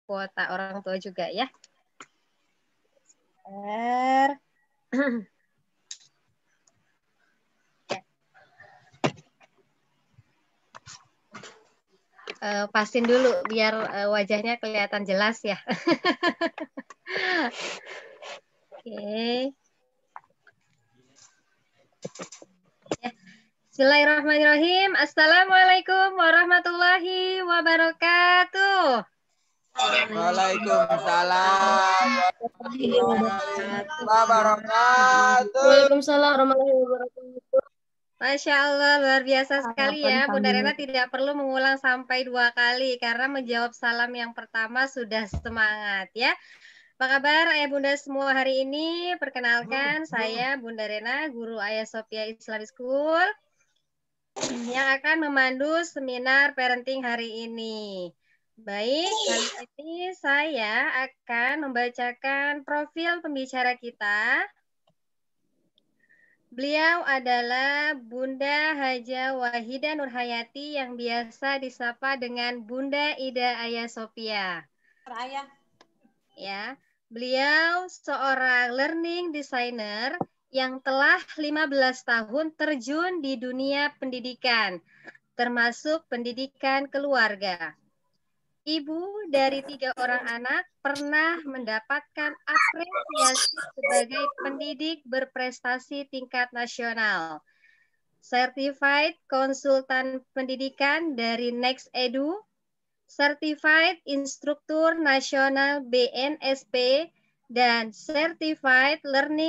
kuota orang tua juga ya. Bentar. Pasin dulu biar wajahnya kelihatan jelas ya. Oke. Ya. Bismillahirrahmanirrahim. Assalamualaikum warahmatullahi wabarakatuh. Waalaikumsalam warahmatullahi wabarakatuh. Waalaikumsalam warahmatullahi wabarakatuh. Masya Allah, luar biasa sekali ya. Bunda Rena tidak perlu mengulang sampai 2 kali karena menjawab salam yang pertama sudah semangat ya. Apa kabar ayah bunda semua hari ini? Perkenalkan saya Bunda Rena, guru Ayah Sophia Islamic School yang akan memandu seminar parenting hari ini. Baik, kali ini saya akan membacakan profil pembicara kita. Beliau adalah Bunda Haja Wahida Nurhayati yang biasa disapa dengan Bunda Ida Ayah Sophia. Ayah. Ya, beliau seorang learning designer yang telah 15 tahun terjun di dunia pendidikan, termasuk pendidikan keluarga. Ibu dari 3 orang anak pernah mendapatkan apresiasi sebagai pendidik berprestasi tingkat nasional. Certified Konsultan Pendidikan dari Next Edu, Certified Instruktur Nasional BNSP, dan Certified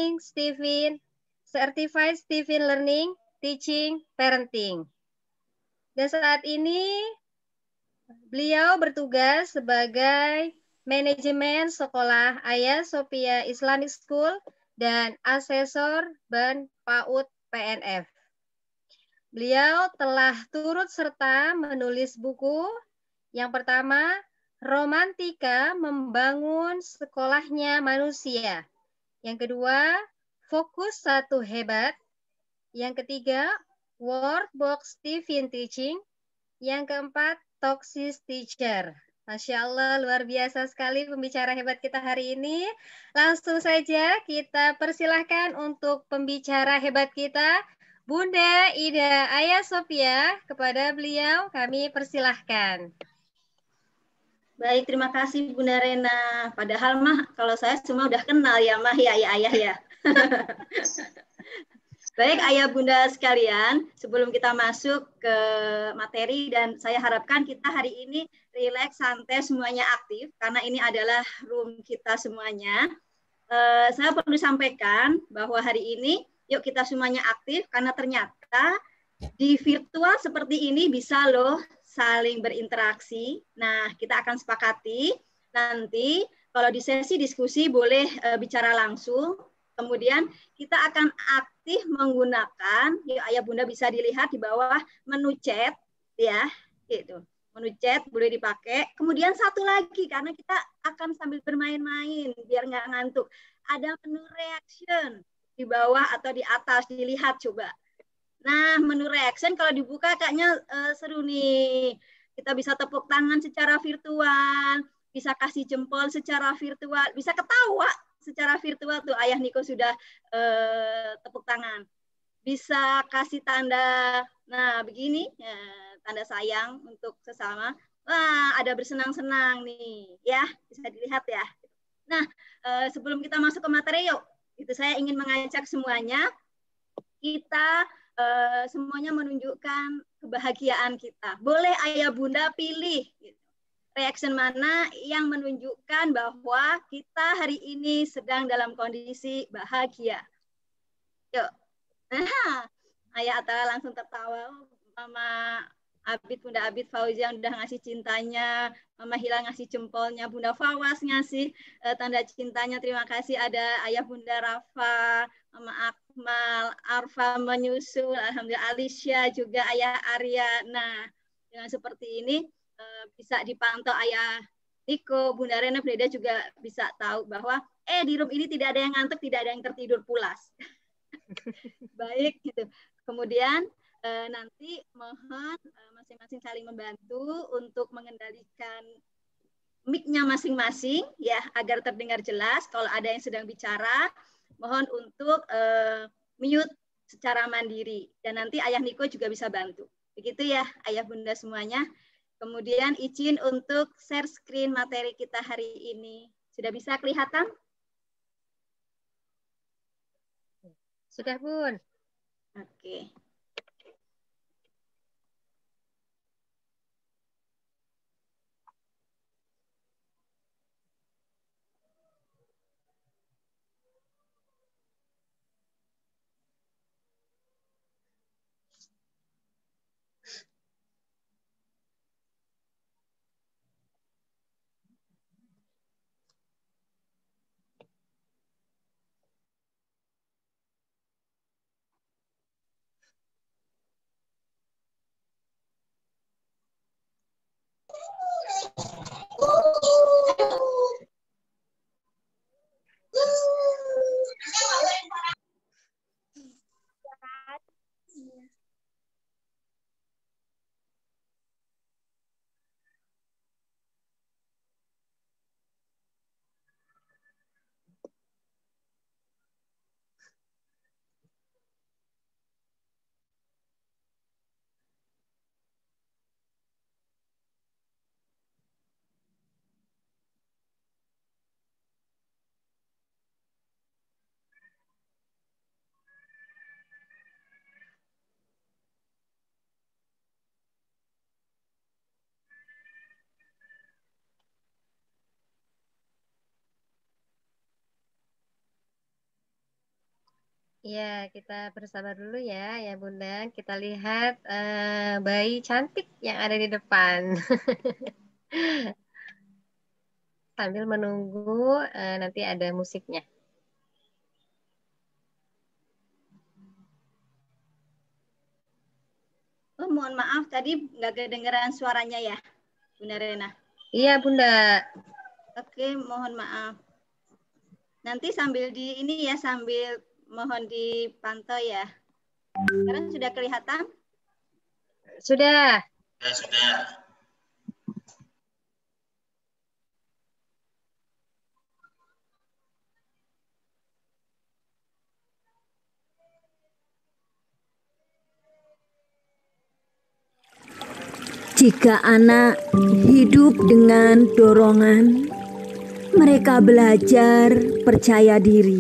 Stephen Learning Teaching Parenting. Dan saat ini beliau bertugas sebagai manajemen sekolah Ayah Sophia Islamic School dan asesor BEN PAUD PNF. Beliau telah turut serta menulis buku. Yang pertama, Romantika Membangun Sekolahnya Manusia. Yang kedua, Fokus Satu Hebat. Yang ketiga, Workbox Stephen Teaching. Yang keempat, Toxic Teacher. Masya Allah, luar biasa sekali pembicara hebat kita hari ini. Langsung saja kita persilahkan untuk pembicara hebat kita, Bunda Ida Ayah Sophia. Kepada beliau kami persilahkan. Baik, terima kasih Bunda Rena. Padahal mah kalau saya semua udah kenal ya mah ya ayah ya. Baik ayah bunda sekalian, sebelum kita masuk ke materi dan saya harapkan kita hari ini rileks, santai, semuanya aktif karena ini adalah room kita semuanya. Saya perlu sampaikan bahwa hari ini yuk kita semuanya aktif karena ternyata di virtual seperti ini bisa loh saling berinteraksi. Nah, kita akan sepakati nanti kalau di sesi diskusi boleh bicara langsung. Kemudian kita akan aktif menggunakan, ya ayah bunda bisa dilihat di bawah menu chat, ya, gitu. Menu chat boleh dipakai. Kemudian satu lagi karena kita akan sambil bermain-main biar nggak ngantuk. Ada menu reaction di bawah atau di atas, dilihat coba. Nah, menu reaction kalau dibuka kayaknya seru nih. Kita bisa tepuk tangan secara virtual, bisa kasih jempol secara virtual, bisa ketawa secara virtual tuh ayah Niko sudah tepuk tangan. Bisa kasih tanda, nah begini, tanda sayang untuk sesama. Wah, ada bersenang-senang nih, ya bisa dilihat ya. Nah, sebelum kita masuk ke materi yuk, itu saya ingin mengajak semuanya, kita semuanya menunjukkan kebahagiaan kita. Boleh ayah bunda pilih gitu. Reaction mana yang menunjukkan bahwa kita hari ini sedang dalam kondisi bahagia. Yuk. Nah, ayah Atala langsung tertawa. Mama Abid, Bunda Abid Fauzia udah ngasih cintanya. Mama Hila ngasih jempolnya. Bunda Fawas ngasih tanda cintanya. Terima kasih. Ada ayah Bunda Rafa, Mama Akmal, Arfa menyusul. Alhamdulillah Alicia juga ayah Arya. Nah, dengan seperti ini bisa dipantau ayah Niko, Bunda Rena, Breda juga bisa tahu bahwa di room ini tidak ada yang ngantuk, tidak ada yang tertidur pulas. Baik gitu. Kemudian nanti mohon masing-masing saling membantu untuk mengendalikan mic-nya masing-masing ya agar terdengar jelas. Kalau ada yang sedang bicara, mohon untuk mute secara mandiri. Dan nanti Ayah Niko juga bisa bantu. Begitu ya Ayah Bunda semuanya. Kemudian izin untuk share screen materi kita hari ini. Sudah bisa kelihatan? Sudah, Bun. Oke. Ya, kita bersabar dulu ya Bunda. Kita lihat bayi cantik yang ada di depan. Sambil menunggu nanti ada musiknya. Oh, mohon maaf tadi nggak kedengeran suaranya ya, Bunda Rena. Iya, Bunda. Oke, mohon maaf. Nanti sambil sambil mohon dipantau ya. Sekarang sudah kelihatan? Sudah. Ya, sudah. Jika anak hidup dengan dorongan, mereka belajar percaya diri.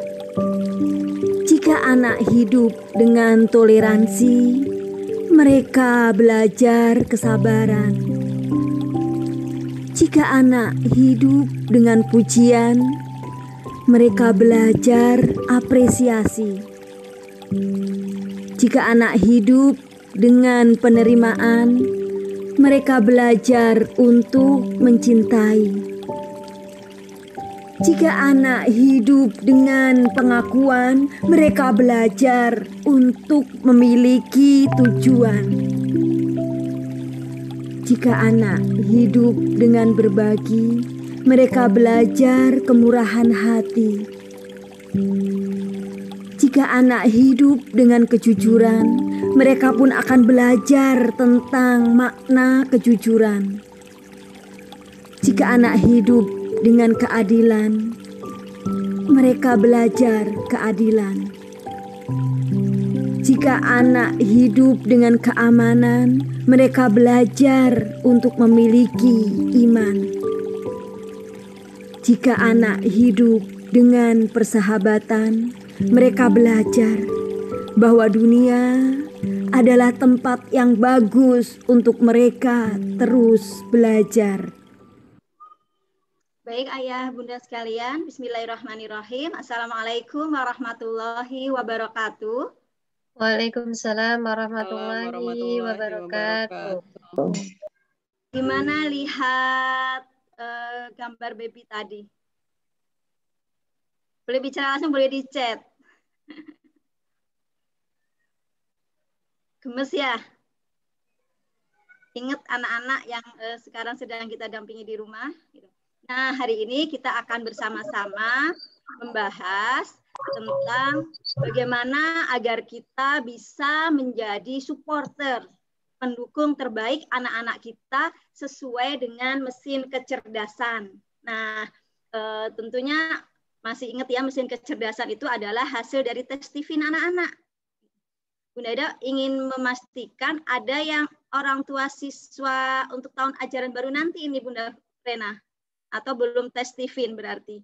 Jika anak hidup dengan toleransi, mereka belajar kesabaran. Jika anak hidup dengan pujian, mereka belajar apresiasi. Jika anak hidup dengan penerimaan, mereka belajar untuk mencintai. Jika anak hidup dengan pengakuan, mereka belajar untuk memiliki tujuan. Jika anak hidup dengan berbagi, mereka belajar kemurahan hati. Jika anak hidup dengan kejujuran, mereka pun akan belajar tentang makna kejujuran. Jika anak hidup dengan keadilan, mereka belajar keadilan. Jika anak hidup dengan keamanan, mereka belajar untuk memiliki iman. Jika anak hidup dengan persahabatan, mereka belajar bahwa dunia adalah tempat yang bagus untuk mereka terus belajar. Baik Ayah Bunda sekalian, Bismillahirrahmanirrahim. Assalamualaikum warahmatullahi wabarakatuh. Waalaikumsalam warahmatullahi wabarakatuh. Gimana lihat gambar baby tadi? Boleh bicara langsung, boleh di chat. Gemes ya? Ingat anak-anak yang sekarang sedang kita dampingi di rumah. Nah, hari ini kita akan bersama-sama membahas tentang bagaimana agar kita bisa menjadi supporter, mendukung terbaik anak-anak kita sesuai dengan mesin kecerdasan. Nah, tentunya masih ingat ya, mesin kecerdasan itu adalah hasil dari tes Stephen anak-anak. Bunda Ida ingin memastikan ada yang orang tua siswa untuk tahun ajaran baru nanti ini, Bunda Rena, atau belum tes Stephen berarti?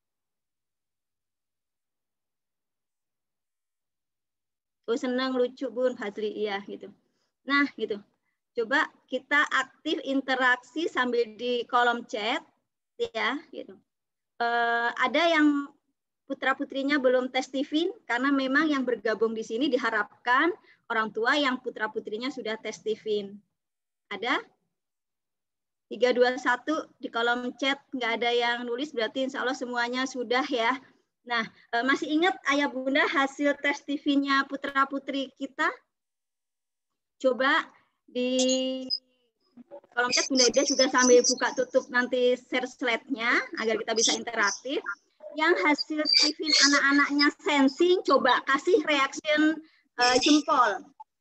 Oh, senang, lucu Bun Fadli, iya gitu. Nah gitu, coba kita aktif interaksi sambil di kolom chat ya gitu. Ada yang putra-putrinya belum tes Stephen, karena memang yang bergabung di sini diharapkan orang tua yang putra-putrinya sudah tes Stephen. Ada? 3, 2, 1 di kolom chat, nggak ada yang nulis, berarti insya Allah semuanya sudah ya. Nah, masih ingat ayah bunda hasil tes Stephen-nya putra-putri kita? Coba di kolom chat Bunda Ida juga sambil buka tutup nanti share slide-nya agar kita bisa interaktif. Yang hasil Stephen anak-anaknya sensing, coba kasih reaction jempol.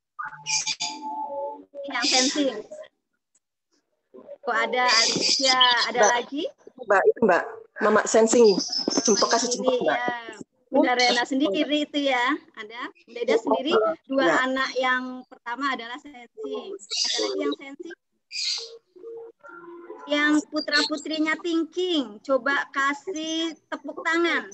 Yang sensing. Oh, ada Alicia, ada lagi? Mbak, Mama sensing. Jempol, kasih jempol, Mbak. Ya. Bunda Rena sendiri itu ya, ada. Bunda Ida sendiri, 2 anak yang pertama adalah sensing. Ada lagi yang sensing? Yang putra-putrinya thinking, coba kasih tepuk tangan.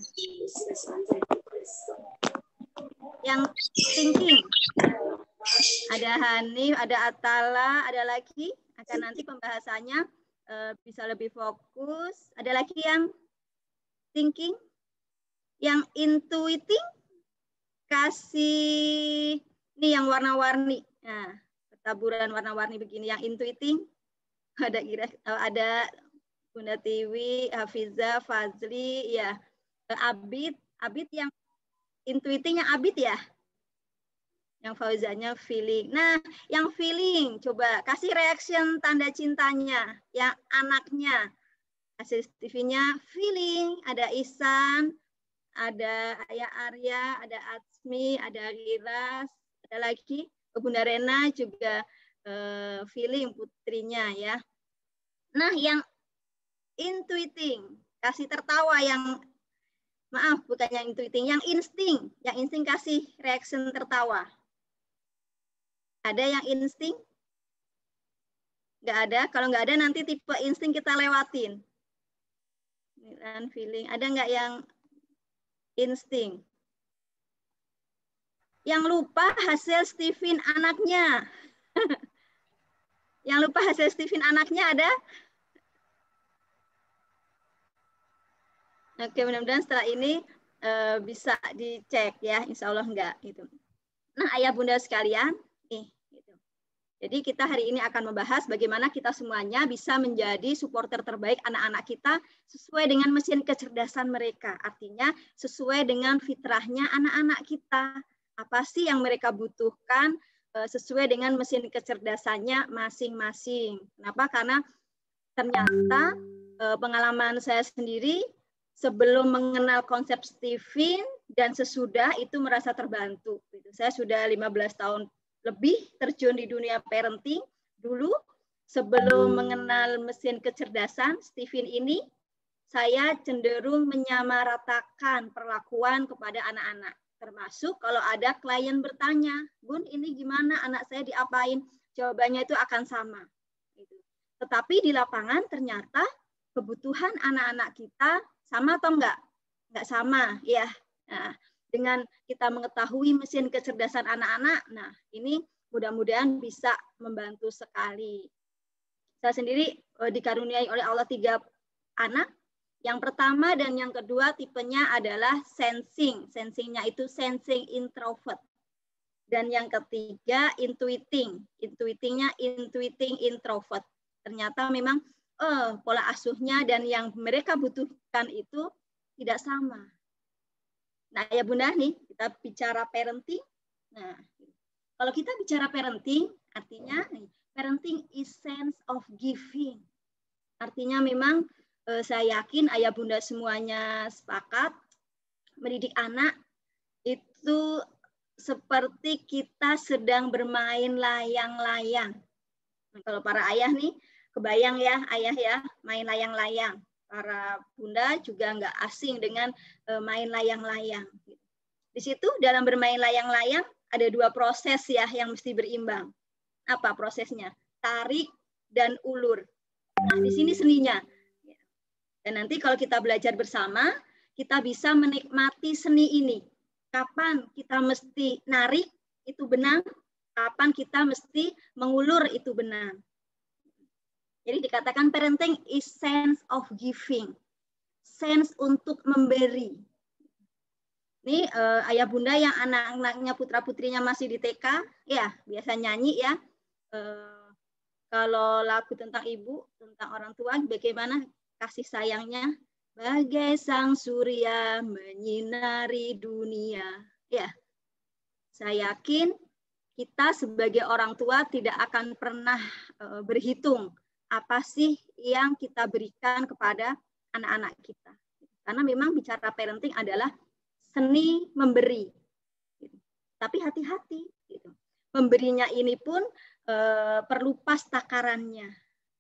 Yang thinking. Ada Hanif, ada Atala, ada lagi. Akan nanti pembahasannya bisa lebih fokus. Ada lagi yang thinking? Yang intuiting? Kasih ini yang warna-warni. Nah, taburan warna-warni begini. Yang intuiting? Ada Bunda Tiwi, Hafiza, Fazli, ya. Abid yang intuitingnya Abid ya. Yang Fauzanya feeling. Nah, yang feeling, coba kasih reaction tanda cintanya. Yang anaknya, hasil TV-nya feeling. Ada Ihsan, ada Ayah Arya, ada Atsmi, ada Giras, ada lagi Bunda Rena juga feeling putrinya ya. Nah, yang intuiting, kasih tertawa. Yang maaf, bukan yang intuiting, yang insting kasih reaction tertawa. Ada yang insting? Nggak ada. Kalau nggak ada nanti tipe insting kita lewatin. Dan feeling. Ada nggak yang insting? Yang lupa hasil Stephen anaknya. Yang lupa hasil Stephen anaknya ada? Oke, mudah-mudahan setelah ini bisa dicek ya. Insya Allah enggak. Gitu. Nah, ayah bunda sekalian, gitu. Jadi kita hari ini akan membahas bagaimana kita semuanya bisa menjadi supporter terbaik anak-anak kita sesuai dengan mesin kecerdasan mereka. Artinya sesuai dengan fitrahnya anak-anak kita. Apa sih yang mereka butuhkan sesuai dengan mesin kecerdasannya masing-masing. Kenapa? Karena ternyata pengalaman saya sendiri sebelum mengenal konsep Stephen dan sesudah itu merasa terbantu. Saya sudah 15 tahun lebih terjun di dunia parenting. Dulu sebelum mengenal mesin kecerdasan Stephen ini, saya cenderung menyamaratakan perlakuan kepada anak-anak. Termasuk kalau ada klien bertanya, Bun ini gimana anak saya diapain? Jawabannya itu akan sama. Tetapi di lapangan ternyata kebutuhan anak-anak kita sama atau enggak? Enggak sama, ya. Nah, dengan kita mengetahui mesin kecerdasan anak-anak, nah ini mudah-mudahan bisa membantu sekali. Saya sendiri dikaruniai oleh Allah 3 anak. Yang pertama dan yang kedua tipenya adalah sensing. Sensingnya itu sensing introvert. Dan yang ketiga intuiting. Intuitingnya intuiting introvert. Ternyata memang pola asuhnya dan yang mereka butuhkan itu tidak sama. Nah, ya Bunda nih, kita bicara parenting. Nah, kalau kita bicara parenting, artinya parenting is sense of giving. Artinya memang saya yakin ayah bunda semuanya sepakat mendidik anak itu seperti kita sedang bermain layang-layang. Kalau para ayah nih, kebayang ya ayah ya, main layang-layang. Para bunda juga nggak asing dengan main layang-layang. Di situ dalam bermain layang-layang ada dua proses ya yang mesti berimbang. Apa prosesnya? Tarik dan ulur. Nah, di sini seninya. Dan nanti kalau kita belajar bersama, kita bisa menikmati seni ini. Kapan kita mesti narik itu benang, kapan kita mesti mengulur itu benang. Jadi dikatakan parenting is sense of giving, sense untuk memberi. Ini ayah bunda yang anak-anaknya putra-putrinya masih di TK, ya biasa nyanyi ya. Kalau lagu tentang ibu, tentang orang tua, bagaimana kasih sayangnya? Bagai sang surya menyinari dunia. Ya, saya yakin kita sebagai orang tua tidak akan pernah berhitung apa sih yang kita berikan kepada anak-anak kita. Karena memang bicara parenting adalah seni memberi. Tapi hati-hati. Memberinya ini pun perlu pas takarannya.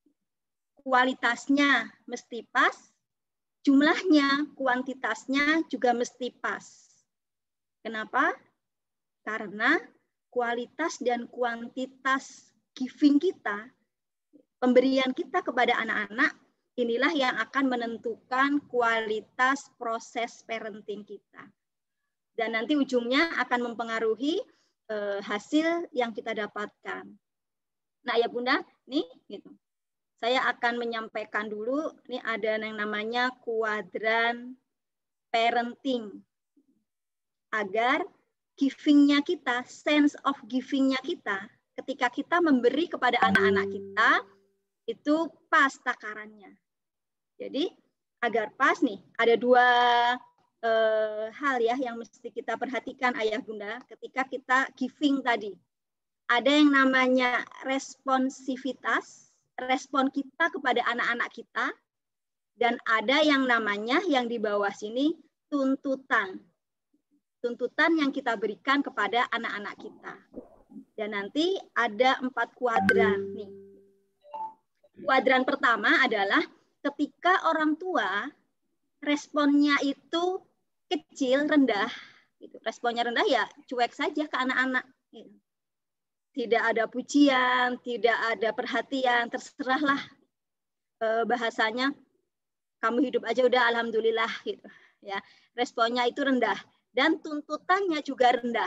Kualitasnya mesti pas, jumlahnya, kuantitasnya juga mesti pas. Kenapa? Karena kualitas dan kuantitas giving kita, pemberian kita kepada anak-anak, inilah yang akan menentukan kualitas proses parenting kita. Dan nanti ujungnya akan mempengaruhi hasil yang kita dapatkan. Nah ya bunda, nih gitu. Saya akan menyampaikan dulu, ini ada yang namanya kuadran parenting. Agar giving-nya kita, sense of giving-nya kita, ketika kita memberi kepada anak-anak kita, itu pas takarannya. Jadi agar pas nih, ada dua hal ya yang mesti kita perhatikan ayah bunda ketika kita giving tadi. Ada yang namanya responsivitas, respon kita kepada anak-anak kita, dan ada yang namanya yang di bawah sini tuntutan. Tuntutan yang kita berikan kepada anak-anak kita. Dan nanti ada 4 kuadran nih. Kuadran pertama adalah ketika orang tua responnya itu kecil, rendah. Responnya rendah ya cuek saja ke anak-anak. Tidak ada pujian, tidak ada perhatian, terserahlah bahasanya. Kamu hidup aja udah alhamdulillah gitu. Ya, responnya itu rendah dan tuntutannya juga rendah.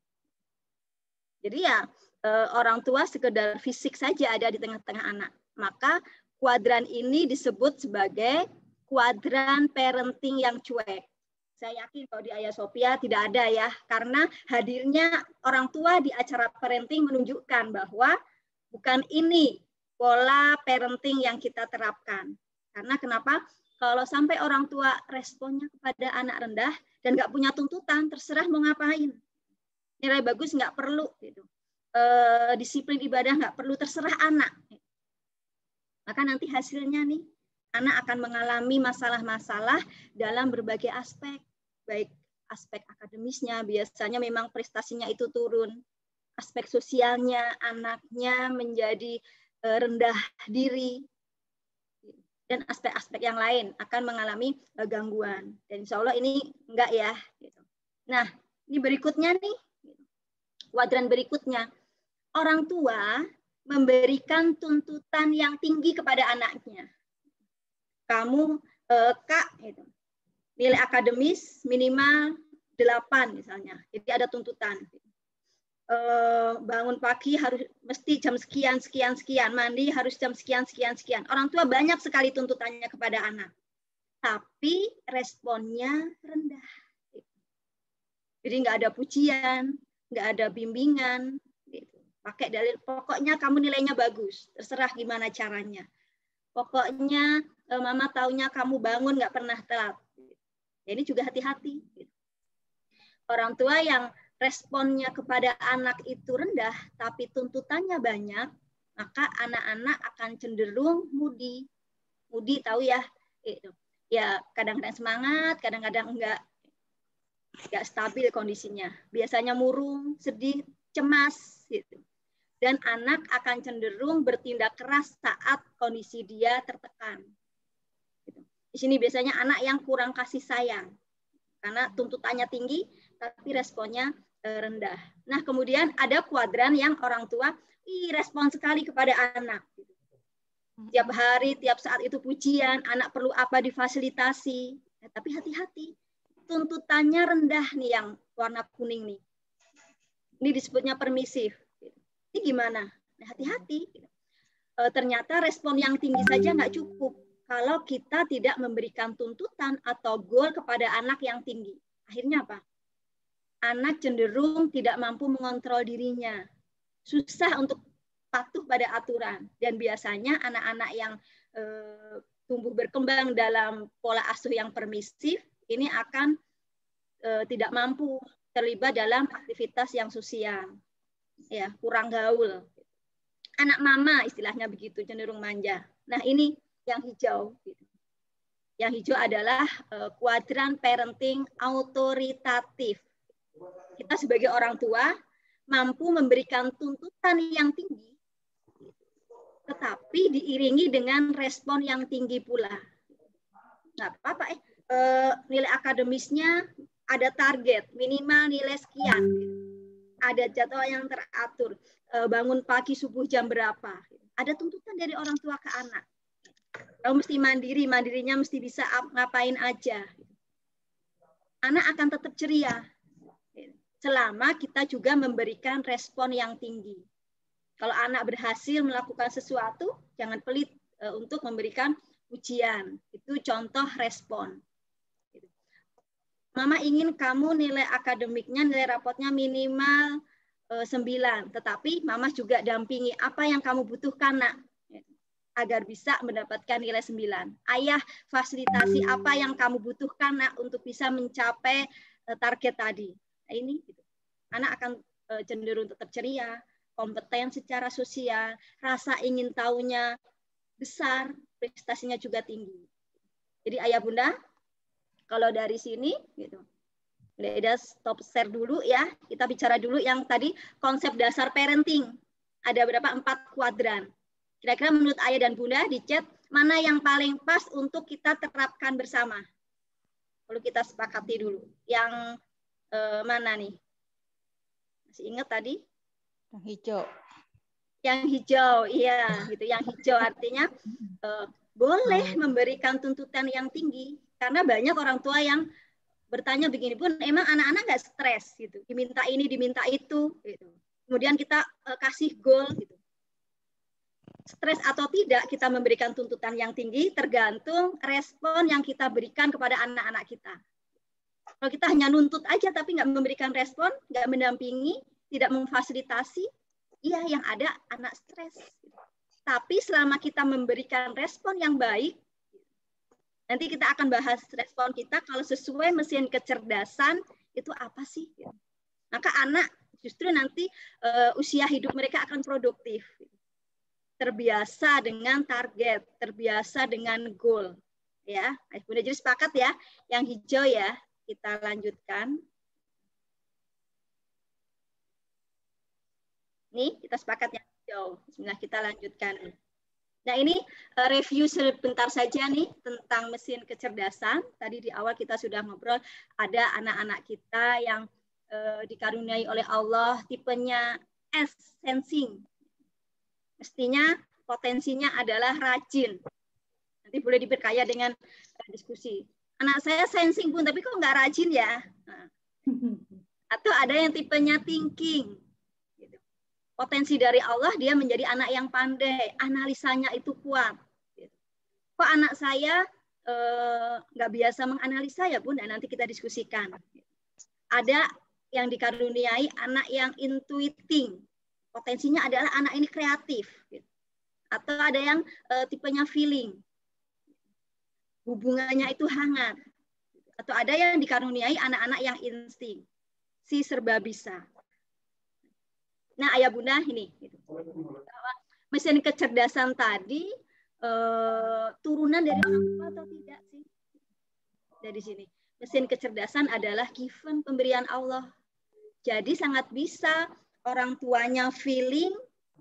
Jadi ya orang tua sekedar fisik saja ada di tengah-tengah anak. Maka kuadran ini disebut sebagai kuadran parenting yang cuek. Saya yakin kalau di Ayah Sophia tidak ada ya, karena hadirnya orang tua di acara parenting menunjukkan bahwa bukan ini pola parenting yang kita terapkan. Karena kenapa? Kalau sampai orang tua responnya kepada anak rendah dan nggak punya tuntutan, terserah mau ngapain. Nilai bagus nggak perlu, gitu. Disiplin ibadah nggak perlu, terserah anak. Maka nanti hasilnya nih, anak akan mengalami masalah-masalah dalam berbagai aspek. Baik aspek akademisnya, biasanya memang prestasinya itu turun. Aspek sosialnya, anaknya menjadi rendah diri. Dan aspek-aspek yang lain akan mengalami gangguan. Dan insya Allah ini enggak ya. Nah, ini berikutnya nih. Kuadran berikutnya. Orang tua memberikan tuntutan yang tinggi kepada anaknya. Kamu, Kak, gitu. Nilai akademis minimal 8 misalnya. Jadi ada tuntutan. Bangun pagi harus mesti jam sekian, mandi harus jam sekian. Orang tua banyak sekali tuntutannya kepada anak. Tapi responnya rendah. Jadi nggak ada pujian, nggak ada bimbingan. Pakai dalil, pokoknya kamu nilainya bagus, terserah gimana caranya. Pokoknya mama taunya kamu bangun nggak pernah telat. Ini juga hati-hati. Orang tua yang responnya kepada anak itu rendah, tapi tuntutannya banyak, maka anak-anak akan cenderung moody. Moody tahu ya, ya kadang-kadang semangat, kadang-kadang enggak. nggak stabil kondisinya. Biasanya murung, sedih, cemas, gitu. Dan anak akan cenderung bertindak keras saat kondisi dia tertekan. Gitu. Di sini biasanya anak yang kurang kasih sayang, karena tuntutannya tinggi, tapi responnya rendah. Nah, kemudian ada kuadran yang orang tua respon sekali kepada anak. Tiap hari, tiap saat itu pujian, anak perlu apa difasilitasi. Ya, tapi hati-hati, tuntutannya rendah nih yang warna kuning nih. Ini disebutnya permisif. Ini gimana? Nah, hati-hati. Ternyata respon yang tinggi saja nggak cukup kalau kita tidak memberikan tuntutan atau goal kepada anak yang tinggi. Akhirnya apa? Anak cenderung tidak mampu mengontrol dirinya. Susah untuk patuh pada aturan. Dan biasanya anak-anak yang tumbuh berkembang dalam pola asuh yang permisif, ini akan tidak mampu terlibat dalam aktivitas yang sosial. Ya, kurang gaul. Anak mama istilahnya begitu, cenderung manja. Nah, ini yang hijau. Yang hijau adalah kuadran parenting autoritatif. Kita sebagai orang tua mampu memberikan tuntutan yang tinggi, tetapi diiringi dengan respon yang tinggi pula. Nggak apa-apa, nilai akademisnya ada target, minimal nilai sekian. Ada jadwal yang teratur, bangun pagi subuh jam berapa. Ada tuntutan dari orang tua ke anak. Kamu mesti mandiri, mandirinya mesti bisa ngapain aja. Anak akan tetap ceria, selama kita juga memberikan respon yang tinggi. Kalau anak berhasil melakukan sesuatu, jangan pelit untuk memberikan pujian. Itu contoh respon. Mama ingin kamu nilai akademiknya, nilai rapotnya minimal 9. Tetapi Mama juga dampingi apa yang kamu butuhkan, nak, agar bisa mendapatkan nilai 9. Ayah fasilitasi apa yang kamu butuhkan, nak, untuk bisa mencapai target tadi. Nah, ini anak akan cenderung tetap ceria, kompeten secara sosial, rasa ingin tahunya besar, prestasinya juga tinggi. Jadi ayah bunda, kalau dari sini, gitu, udah stop share dulu ya. Kita bicara dulu yang tadi konsep dasar parenting. Ada berapa? 4 kuadran. Kira-kira menurut ayah dan bunda di chat mana yang paling pas untuk kita terapkan bersama? Perlu kita sepakati dulu. Yang mana nih? Masih ingat tadi? Yang hijau. Yang hijau, iya, gitu. Yang hijau artinya boleh memberikan tuntutan yang tinggi, karena banyak orang tua yang bertanya begini, pun emang anak-anak nggak stres gitu, diminta ini, diminta itu, gitu. Kemudian kita kasih goal, gitu. Stres atau tidak kita memberikan tuntutan yang tinggi tergantung respon yang kita berikan kepada anak-anak kita. Kalau kita hanya nuntut aja tapi nggak memberikan respon, nggak mendampingi, tidak memfasilitasi, iya yang ada anak stres. Tapi selama kita memberikan respon yang baik, nanti kita akan bahas respon kita kalau sesuai mesin kecerdasan itu apa sih? Maka anak justru nanti usia hidup mereka akan produktif. Terbiasa dengan target, terbiasa dengan goal. Ya, Bunda jadi sepakat ya, yang hijau ya. Kita lanjutkan. Nih, kita sepakat yang hijau. Bismillah, kita lanjutkan. Nah, ini review sebentar saja nih tentang mesin kecerdasan. Tadi di awal kita sudah ngobrol, ada anak-anak kita yang dikaruniai oleh Allah, tipenya S, sensing. Mestinya potensinya adalah rajin. Nanti boleh diperkaya dengan diskusi. Anak saya sensing pun, tapi kok nggak rajin ya? Nah. Atau ada yang tipenya thinking. Gitu. Potensi dari Allah, dia menjadi anak yang pandai. Analisanya itu kuat. Gitu. Kok anak saya nggak biasa menganalisa ya Bunda? Nanti kita diskusikan. Ada yang dikaruniai anak yang intuiting. Potensinya adalah anak ini kreatif. Gitu. Atau ada yang tipenya feeling. Hubungannya itu hangat. Atau ada yang dikaruniai anak-anak yang insting. Si serba bisa. Nah, ayah bunda ini. Mesin kecerdasan tadi turunan dari orang tua atau tidak sih? Dari sini. Mesin kecerdasan adalah given, pemberian Allah. Jadi sangat bisa orang tuanya feeling,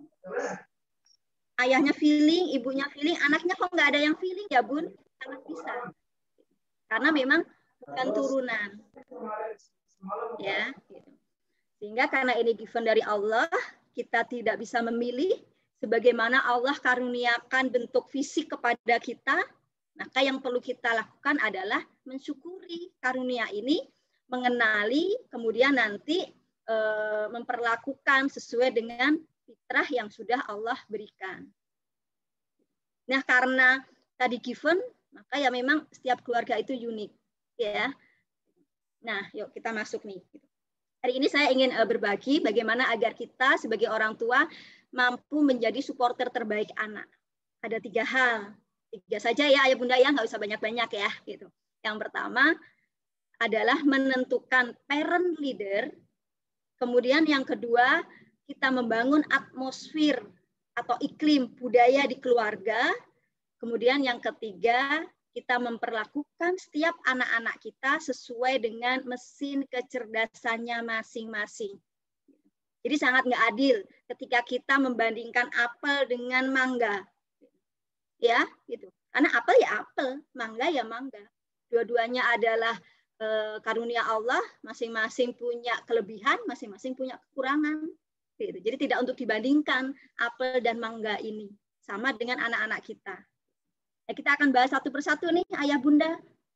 ayahnya feeling, ibunya feeling, anaknya kok nggak ada yang feeling ya Bun? Sangat bisa. Karena memang bukan turunan. Ya, gitu. Sehingga karena ini given dari Allah, kita tidak bisa memilih. Sebagaimana Allah karuniakan bentuk fisik kepada kita, maka yang perlu kita lakukan adalah mensyukuri karunia ini, mengenali, kemudian nanti memperlakukan sesuai dengan fitrah yang sudah Allah berikan. Nah, karena tadi given, maka ya memang setiap keluarga itu unik, ya. Nah, yuk kita masuk nih. Hari ini saya ingin berbagi bagaimana agar kita sebagai orang tua mampu menjadi supporter terbaik anak. Ada 3 hal. 3 saja ya, ayah bunda ya, nggak usah banyak-banyak ya. Gitu. Yang pertama adalah menentukan parent leader. Kemudian yang kedua, kita membangun atmosfer atau iklim budaya di keluarga. Kemudian yang ketiga, kita memperlakukan setiap anak-anak kita sesuai dengan mesin kecerdasannya masing-masing. Jadi sangat nggak adil ketika kita membandingkan apel dengan mangga. Ya, gitu. Karena apel ya apel, mangga ya mangga. Dua-duanya adalah karunia Allah, masing-masing punya kelebihan, masing-masing punya kekurangan. Gitu. Jadi tidak untuk dibandingkan apel dan mangga ini. Sama dengan anak-anak kita. Nah, kita akan bahas satu persatu nih, ayah bunda.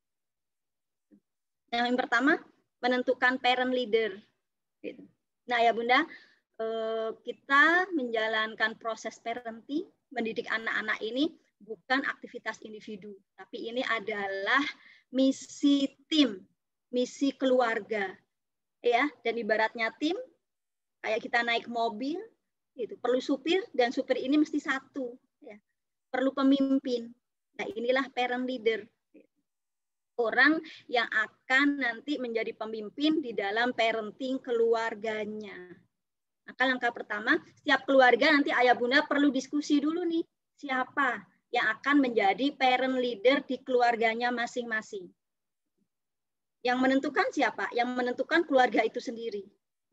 Yang pertama, menentukan parent leader. Gitu. Nah, ayah bunda, kita menjalankan proses parenting, mendidik anak-anak ini bukan aktivitas individu, tapi ini adalah misi tim, misi keluarga, ya. Dan ibaratnya tim, kayak kita naik mobil, itu perlu supir dan supir ini mesti satu, ya. Perlu pemimpin. Nah, inilah parent leader. Orang yang akan nanti menjadi pemimpin di dalam parenting keluarganya. Maka langkah pertama, setiap keluarga nanti ayah bunda perlu diskusi dulu nih, siapa yang akan menjadi parent leader di keluarganya masing-masing. Yang menentukan siapa? Yang menentukan keluarga itu sendiri.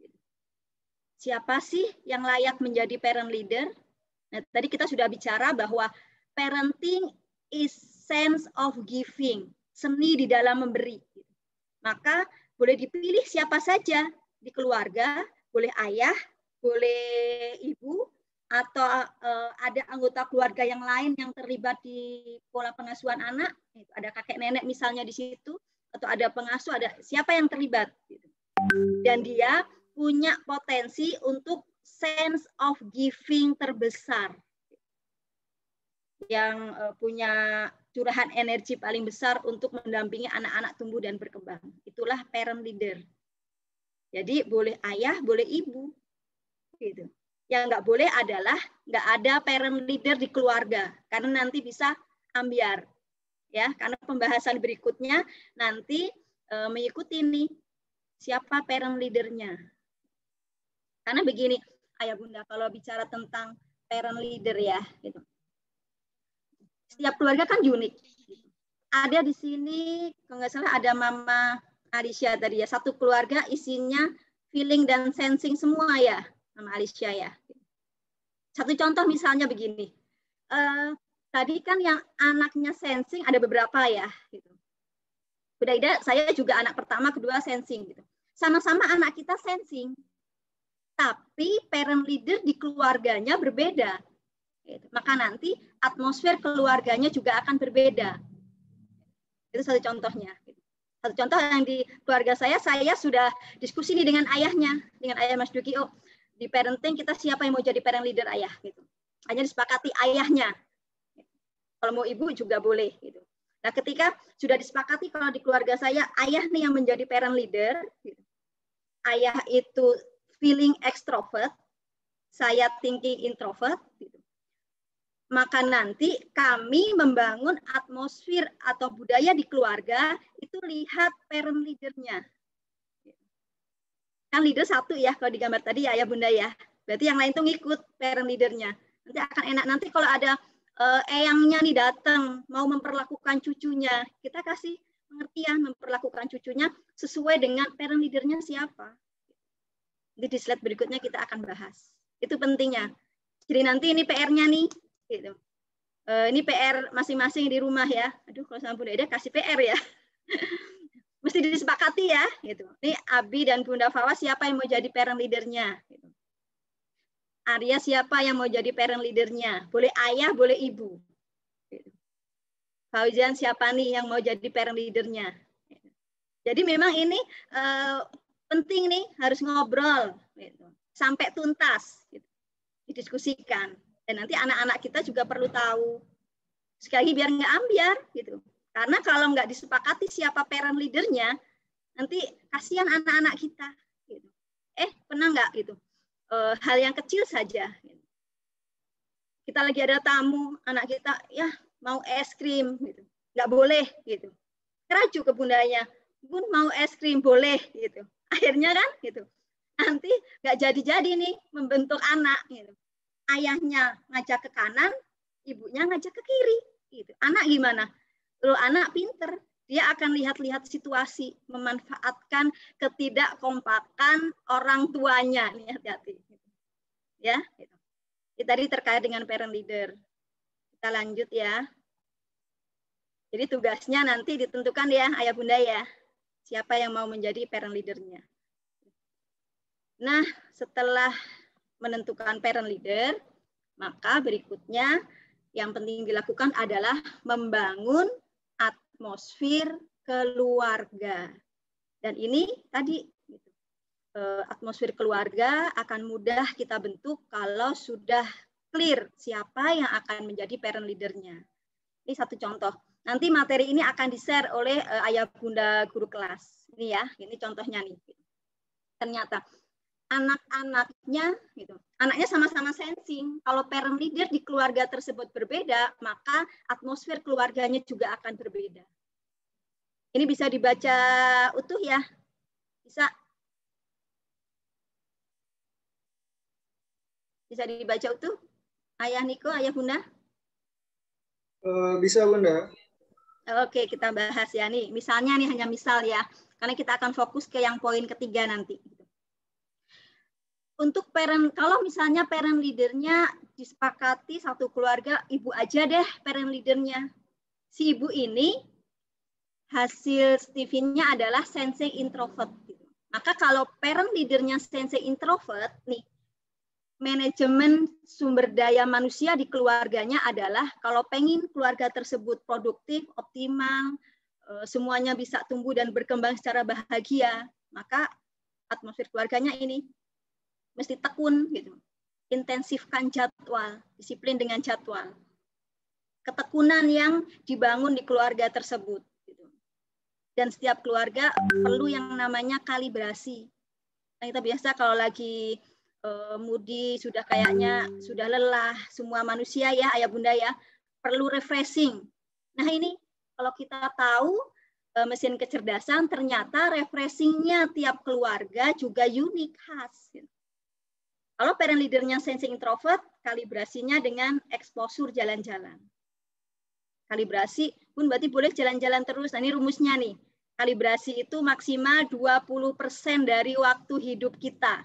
Siapa sih yang layak menjadi parent leader? Nah, tadi kita sudah bicara bahwa parenting is sense of giving, seni di dalam memberi. Maka boleh dipilih siapa saja di keluarga, boleh ayah, boleh ibu, atau ada anggota keluarga yang lain yang terlibat di pola pengasuhan anak, ada kakek nenek misalnya di situ, atau ada pengasuh, ada siapa yang terlibat. Dan dia punya potensi untuk sense of giving terbesar. Yang punya curahan energi paling besar untuk mendampingi anak-anak tumbuh dan berkembang. Itulah parent leader. Jadi boleh ayah, boleh ibu. Gitu. Yang nggak boleh adalah nggak ada parent leader di keluarga, karena nanti bisa ambiar. Ya, karena pembahasan berikutnya nanti mengikuti nih siapa parent leadernya. Karena begini, ayah bunda, kalau bicara tentang parent leader ya, gitu. Setiap keluarga kan unik. Ada di sini, kalau nggak salah ada Mama Alicia tadi ya, satu keluarga isinya feeling dan sensing semua ya, Mama Alicia ya. Satu contoh misalnya begini, tadi kan yang anaknya sensing ada beberapa ya. Gitu. Beda-beda, saya juga anak pertama, kedua sensing. Gitu. Sama-sama anak kita sensing, tapi parent leader di keluarganya berbeda. Gitu. Maka nanti atmosfer keluarganya juga akan berbeda. Itu satu contohnya. Satu contoh yang di keluarga saya sudah diskusi nih dengan ayahnya, dengan ayah Mas Duki. Oh, di parenting kita siapa yang mau jadi parent leader ayah? Gitu. Hanya disepakati ayahnya. Kalau mau ibu juga boleh. Gitu. Nah, ketika sudah disepakati kalau di keluarga saya ayah nih yang menjadi parent leader, gitu. Ayah itu feeling extrovert, saya thinking introvert. Gitu. Maka nanti kami membangun atmosfer atau budaya di keluarga itu lihat parent leadernya. Kan leader satu ya kalau di gambar tadi ya ayah bunda ya. Berarti yang lain tuh ngikut parent leadernya. Nanti akan enak. Nanti kalau ada eyangnya nih datang mau memperlakukan cucunya, kita kasih pengertian memperlakukan cucunya sesuai dengan parent leadernya siapa. Di slide berikutnya kita akan bahas. Itu pentingnya. Jadi nanti ini PR-nya nih, gitu. Ini PR masing-masing di rumah ya. Aduh, kalau sama Bunda Ida kasih PR ya. Mesti disepakati ya. Gitu. Ini Abi dan Bunda Fawa siapa yang mau jadi parent leadernya? Gitu. Arya siapa yang mau jadi parent leadernya? Boleh ayah, boleh ibu. Gitu. Fauzan siapa nih yang mau jadi parent leadernya? Gitu. Jadi memang ini penting nih, harus ngobrol gitu, sampai tuntas, gitu, didiskusikan. Dan nanti anak-anak kita juga perlu tahu. Sekali lagi biar nggak ambiar, gitu. Karena kalau nggak disepakati siapa parent leadernya, nanti kasihan anak-anak kita. Gitu. Pernah nggak gitu? Hal yang kecil saja. Gitu. Kita lagi ada tamu, anak kita ya mau es krim, gitu. Nggak boleh, gitu. Kerajuk ke bundanya, Bun mau es krim boleh, gitu. Akhirnya kan gitu. Nanti nggak jadi-jadi nih membentuk anak gitu. Ayahnya ngajak ke kanan, ibunya ngajak ke kiri gitu. Anak gimana? Kalau anak pinter, dia akan lihat-lihat situasi, memanfaatkan ketidakkompakan orang tuanya. Nih hati-hati. Ya, gitu. Ini tadi terkait dengan parent leader. Kita lanjut ya. Jadi tugasnya nanti ditentukan ya, Ayah Bunda ya. Siapa yang mau menjadi parent leadernya. Nah, setelah menentukan parent leader, maka berikutnya yang penting dilakukan adalah membangun atmosfer keluarga. Dan ini tadi, atmosfer keluarga akan mudah kita bentuk kalau sudah clear siapa yang akan menjadi parent leadernya. Ini satu contoh. Nanti materi ini akan di-share oleh Ayah Bunda guru kelas. Ini ya, ini contohnya nih. Ternyata anak-anaknya, gitu, anaknya sama-sama sensing. Kalau parent leader di keluarga tersebut berbeda, maka atmosfer keluarganya juga akan berbeda. Ini bisa dibaca utuh ya? Bisa? Bisa dibaca utuh? Ayah Niko, Ayah Bunda? Bisa Bunda. Oke, kita bahas ya nih. Misalnya nih, hanya misal ya. Karena kita akan fokus ke yang poin ketiga nanti. Untuk parent, kalau misalnya parent leadernya disepakati satu keluarga, ibu aja deh parent leadernya. Si ibu ini hasil Stephen-nya adalah sensei introvert. Maka kalau parent leadernya sensei introvert, nih, manajemen sumber daya manusia di keluarganya adalah kalau pengen keluarga tersebut produktif, optimal, semuanya bisa tumbuh dan berkembang secara bahagia, maka atmosfer keluarganya ini mesti tekun, gitu. Intensifkan jadwal, disiplin dengan jadwal. Ketekunan yang dibangun di keluarga tersebut. Gitu. Dan setiap keluarga perlu yang namanya kalibrasi. Nah, kita biasa kalau lagi Mudi sudah kayaknya sudah lelah, semua manusia ya, Ayah Bunda ya, perlu refreshing. Nah ini kalau kita tahu mesin kecerdasan, ternyata refreshingnya tiap keluarga juga unik, khas. Kalau parent leadernya sensing introvert, kalibrasinya dengan exposure jalan-jalan. Kalibrasi pun berarti boleh jalan-jalan terus. Nah ini rumusnya nih, kalibrasi itu maksimal 20% dari waktu hidup kita.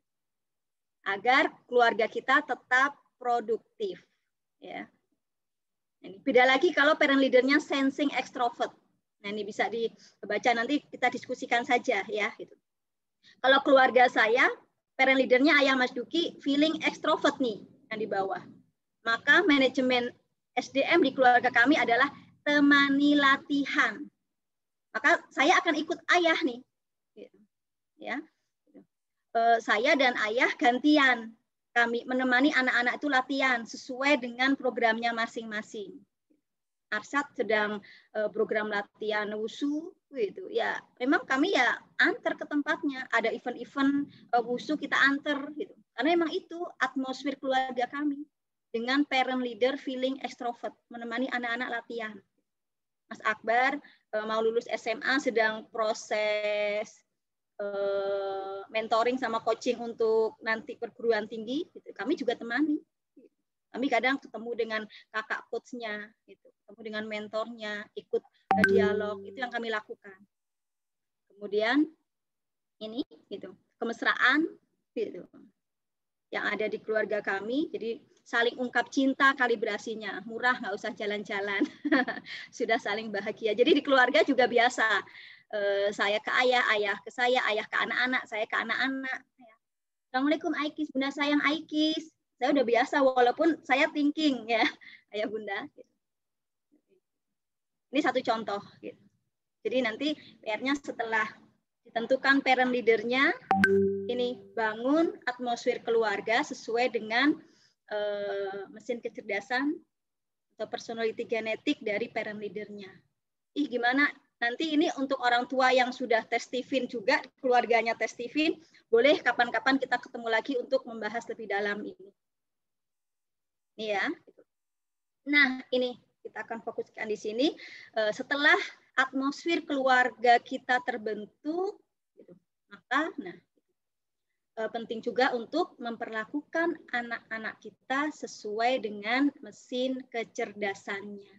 Agar keluarga kita tetap produktif. Ya. Ini beda lagi kalau parent leadernya sensing extrovert. Nah ini bisa dibaca nanti kita diskusikan saja ya. Gitu. Kalau keluarga saya, parent leadernya Ayah Mas Duki feeling extrovert nih yang di bawah. Maka manajemen SDM di keluarga kami adalah temani latihan. Maka saya akan ikut ayah nih. Gitu. Ya. Saya dan ayah gantian. Kami menemani anak-anak itu latihan sesuai dengan programnya masing-masing. Arsyad sedang program latihan wusu, gitu. Ya, memang kami ya antar ke tempatnya. Ada event-event wusu kita antar, gitu. Karena memang itu atmosfer keluarga kami dengan parent leader feeling extrovert, menemani anak-anak latihan. Mas Akbar mau lulus SMA sedang proses mentoring sama coaching untuk nanti perguruan tinggi, gitu. Kami juga temani. Kami kadang ketemu dengan kakak coachnya, gitu, ketemu dengan mentornya, ikut dialog, itu yang kami lakukan. Kemudian ini, gitu, kemesraan, gitu, yang ada di keluarga kami. Jadi saling ungkap cinta, kalibrasinya murah, nggak usah jalan-jalan, sudah saling bahagia. Jadi di keluarga juga biasa, saya ke ayah, ayah ke saya, ayah ke anak-anak, saya ke anak-anak. Assalamualaikum Aikis, Bunda sayang Aikis. Saya udah biasa walaupun saya thinking ya, ayah bunda. Ini satu contoh. Jadi nanti PR-nya setelah ditentukan parent leader-nya, ini bangun atmosfer keluarga sesuai dengan mesin kecerdasan atau personality genetik dari parent leader-nya. Gimana? Nanti ini untuk orang tua yang sudah tes Stephen juga, keluarganya tes Stephen, boleh kapan-kapan kita ketemu lagi untuk membahas lebih dalam ini. Ini ya. Nah, ini kita akan fokuskan di sini. Setelah atmosfer keluarga kita terbentuk, maka penting juga untuk memperlakukan anak-anak kita sesuai dengan mesin kecerdasannya.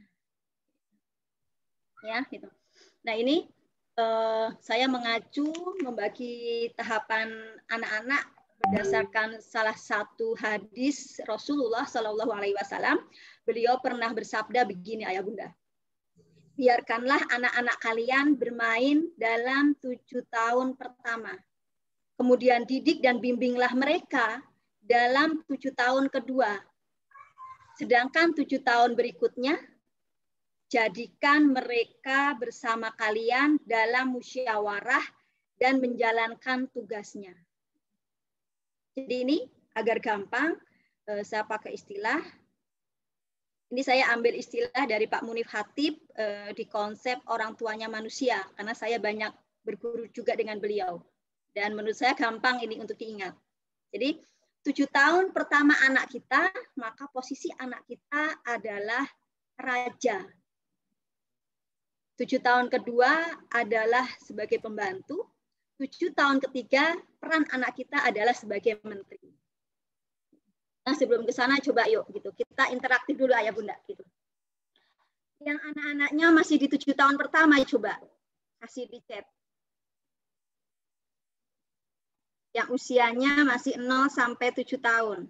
Ya, gitu. Nah, ini saya mengacu membagi tahapan anak-anak berdasarkan salah satu hadis Rasulullah Shallallahu Alaihi Wasallam. Beliau pernah bersabda begini, ayah bunda, biarkanlah anak-anak kalian bermain dalam 7 tahun pertama, kemudian didik dan bimbinglah mereka dalam 7 tahun kedua, sedangkan 7 tahun berikutnya jadikan mereka bersama kalian dalam musyawarah dan menjalankan tugasnya. Jadi ini agar gampang, saya pakai istilah. Ini saya ambil istilah dari Pak Munif Hatib di konsep orang tuanya manusia, karena saya banyak berguru juga dengan beliau. Dan menurut saya gampang ini untuk diingat. Jadi 7 tahun pertama anak kita, maka posisi anak kita adalah raja. 7 tahun kedua adalah sebagai pembantu. 7 tahun ketiga, peran anak kita adalah sebagai menteri. Nah, sebelum ke sana coba yuk gitu. Kita interaktif dulu ayah bunda gitu. Yang anak-anaknya masih di 7 tahun pertama coba kasih di chat. Yang usianya masih 0 sampai 7 tahun.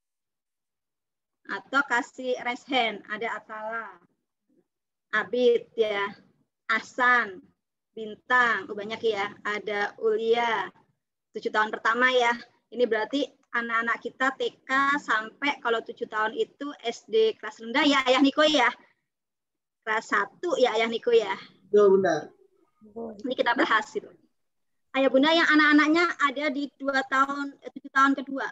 Atau kasih raise hand, ada Atala, Abid ya, Asan, Bintang, banyak ya, ada Ulia, 7 tahun pertama ya. Ini berarti anak-anak kita TK sampai kalau 7 tahun itu SD kelas rendah ya Ayah Niko ya. Kelas 1 ya Ayah Niko ya. Betul Bunda. Ini kita bahas itu. Ayah Bunda yang anak-anaknya ada di 7 tahun kedua.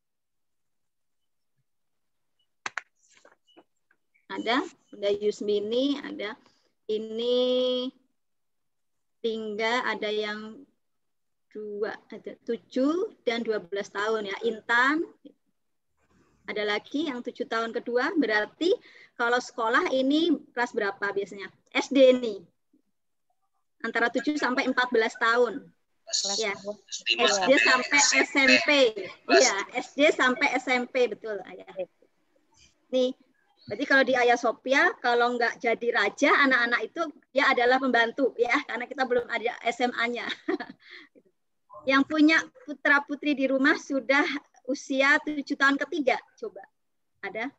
Ada Bunda Yusmini, ada ini Lingga, ada yang 7 dan 12 tahun ya. Intan, ada lagi yang 7 tahun kedua. Berarti kalau sekolah ini kelas berapa biasanya? SD nih. Antara 7 sampai 14 tahun. Ya. SD sampai SMP. Iya, SD sampai SMP betul ayah. Nih, berarti kalau di Ayah Sophia, kalau nggak jadi raja, anak-anak itu dia adalah pembantu ya, karena kita belum ada SMA-nya. Yang punya putra-putri di rumah sudah usia 7 tahun ketiga, coba. Ada?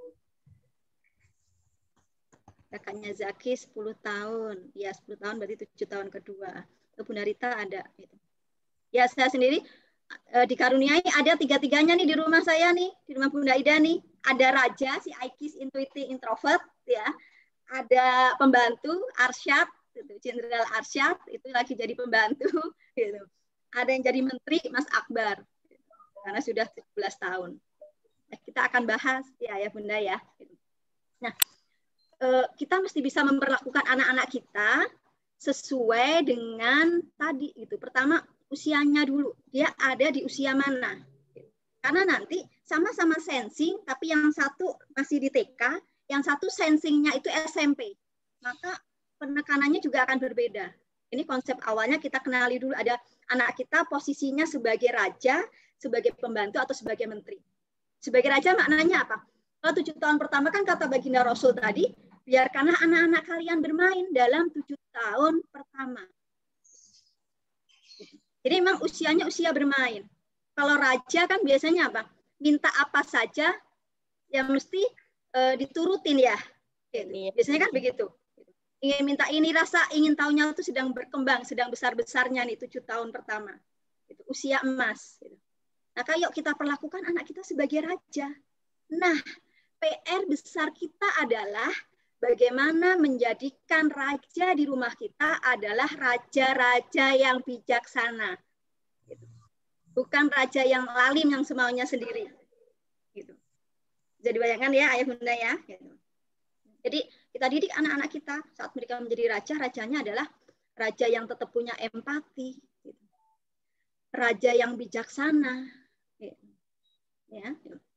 Kakaknya Zaki 10 tahun. Ya, 10 tahun berarti 7 tahun kedua. Bunda Rita ada. Ya, saya sendiri dikaruniai ada 3-3-nya nih di rumah saya nih, di rumah Bunda Ida nih. Ada raja, si Aikis intuitif introvert ya. Ada pembantu Arsyad, Jenderal Arsyad itu lagi jadi pembantu gitu. Ada yang jadi menteri Mas Akbar karena sudah 17 tahun. Nah, kita akan bahas ya Bunda ya. Nah, kita mesti bisa memperlakukan anak-anak kita sesuai dengan tadi itu. Pertama usianya dulu, dia ada di usia mana? Karena nanti sama-sama sensing, tapi yang satu masih di TK, yang satu sensingnya itu SMP. Maka penekanannya juga akan berbeda. Ini konsep awalnya kita kenali dulu, ada anak kita posisinya sebagai raja, sebagai pembantu, atau sebagai menteri. Sebagai raja maknanya apa? Kalau 7 tahun pertama kan kata baginda Rasul tadi, biarkanlah anak-anak kalian bermain dalam 7 tahun pertama. Jadi memang usianya usia bermain. Kalau raja kan biasanya apa? Minta apa saja yang mesti diturutin ya. Biasanya kan begitu. Ingin minta ini, rasa ingin tahunya itu sedang berkembang, sedang besar-besarnya nih 7 tahun pertama. Itu usia emas. Nah, yuk kita perlakukan anak kita sebagai raja. Nah, PR besar kita adalah bagaimana menjadikan raja di rumah kita adalah raja-raja yang bijaksana. Bukan raja yang lalim yang semaunya sendiri. Gitu. Jadi bayangkan ya ayah bunda ya. Gitu. Jadi kita didik anak-anak kita saat mereka menjadi raja, rajanya adalah raja yang tetap punya empati. Gitu. Raja yang bijaksana. Gitu. Ya.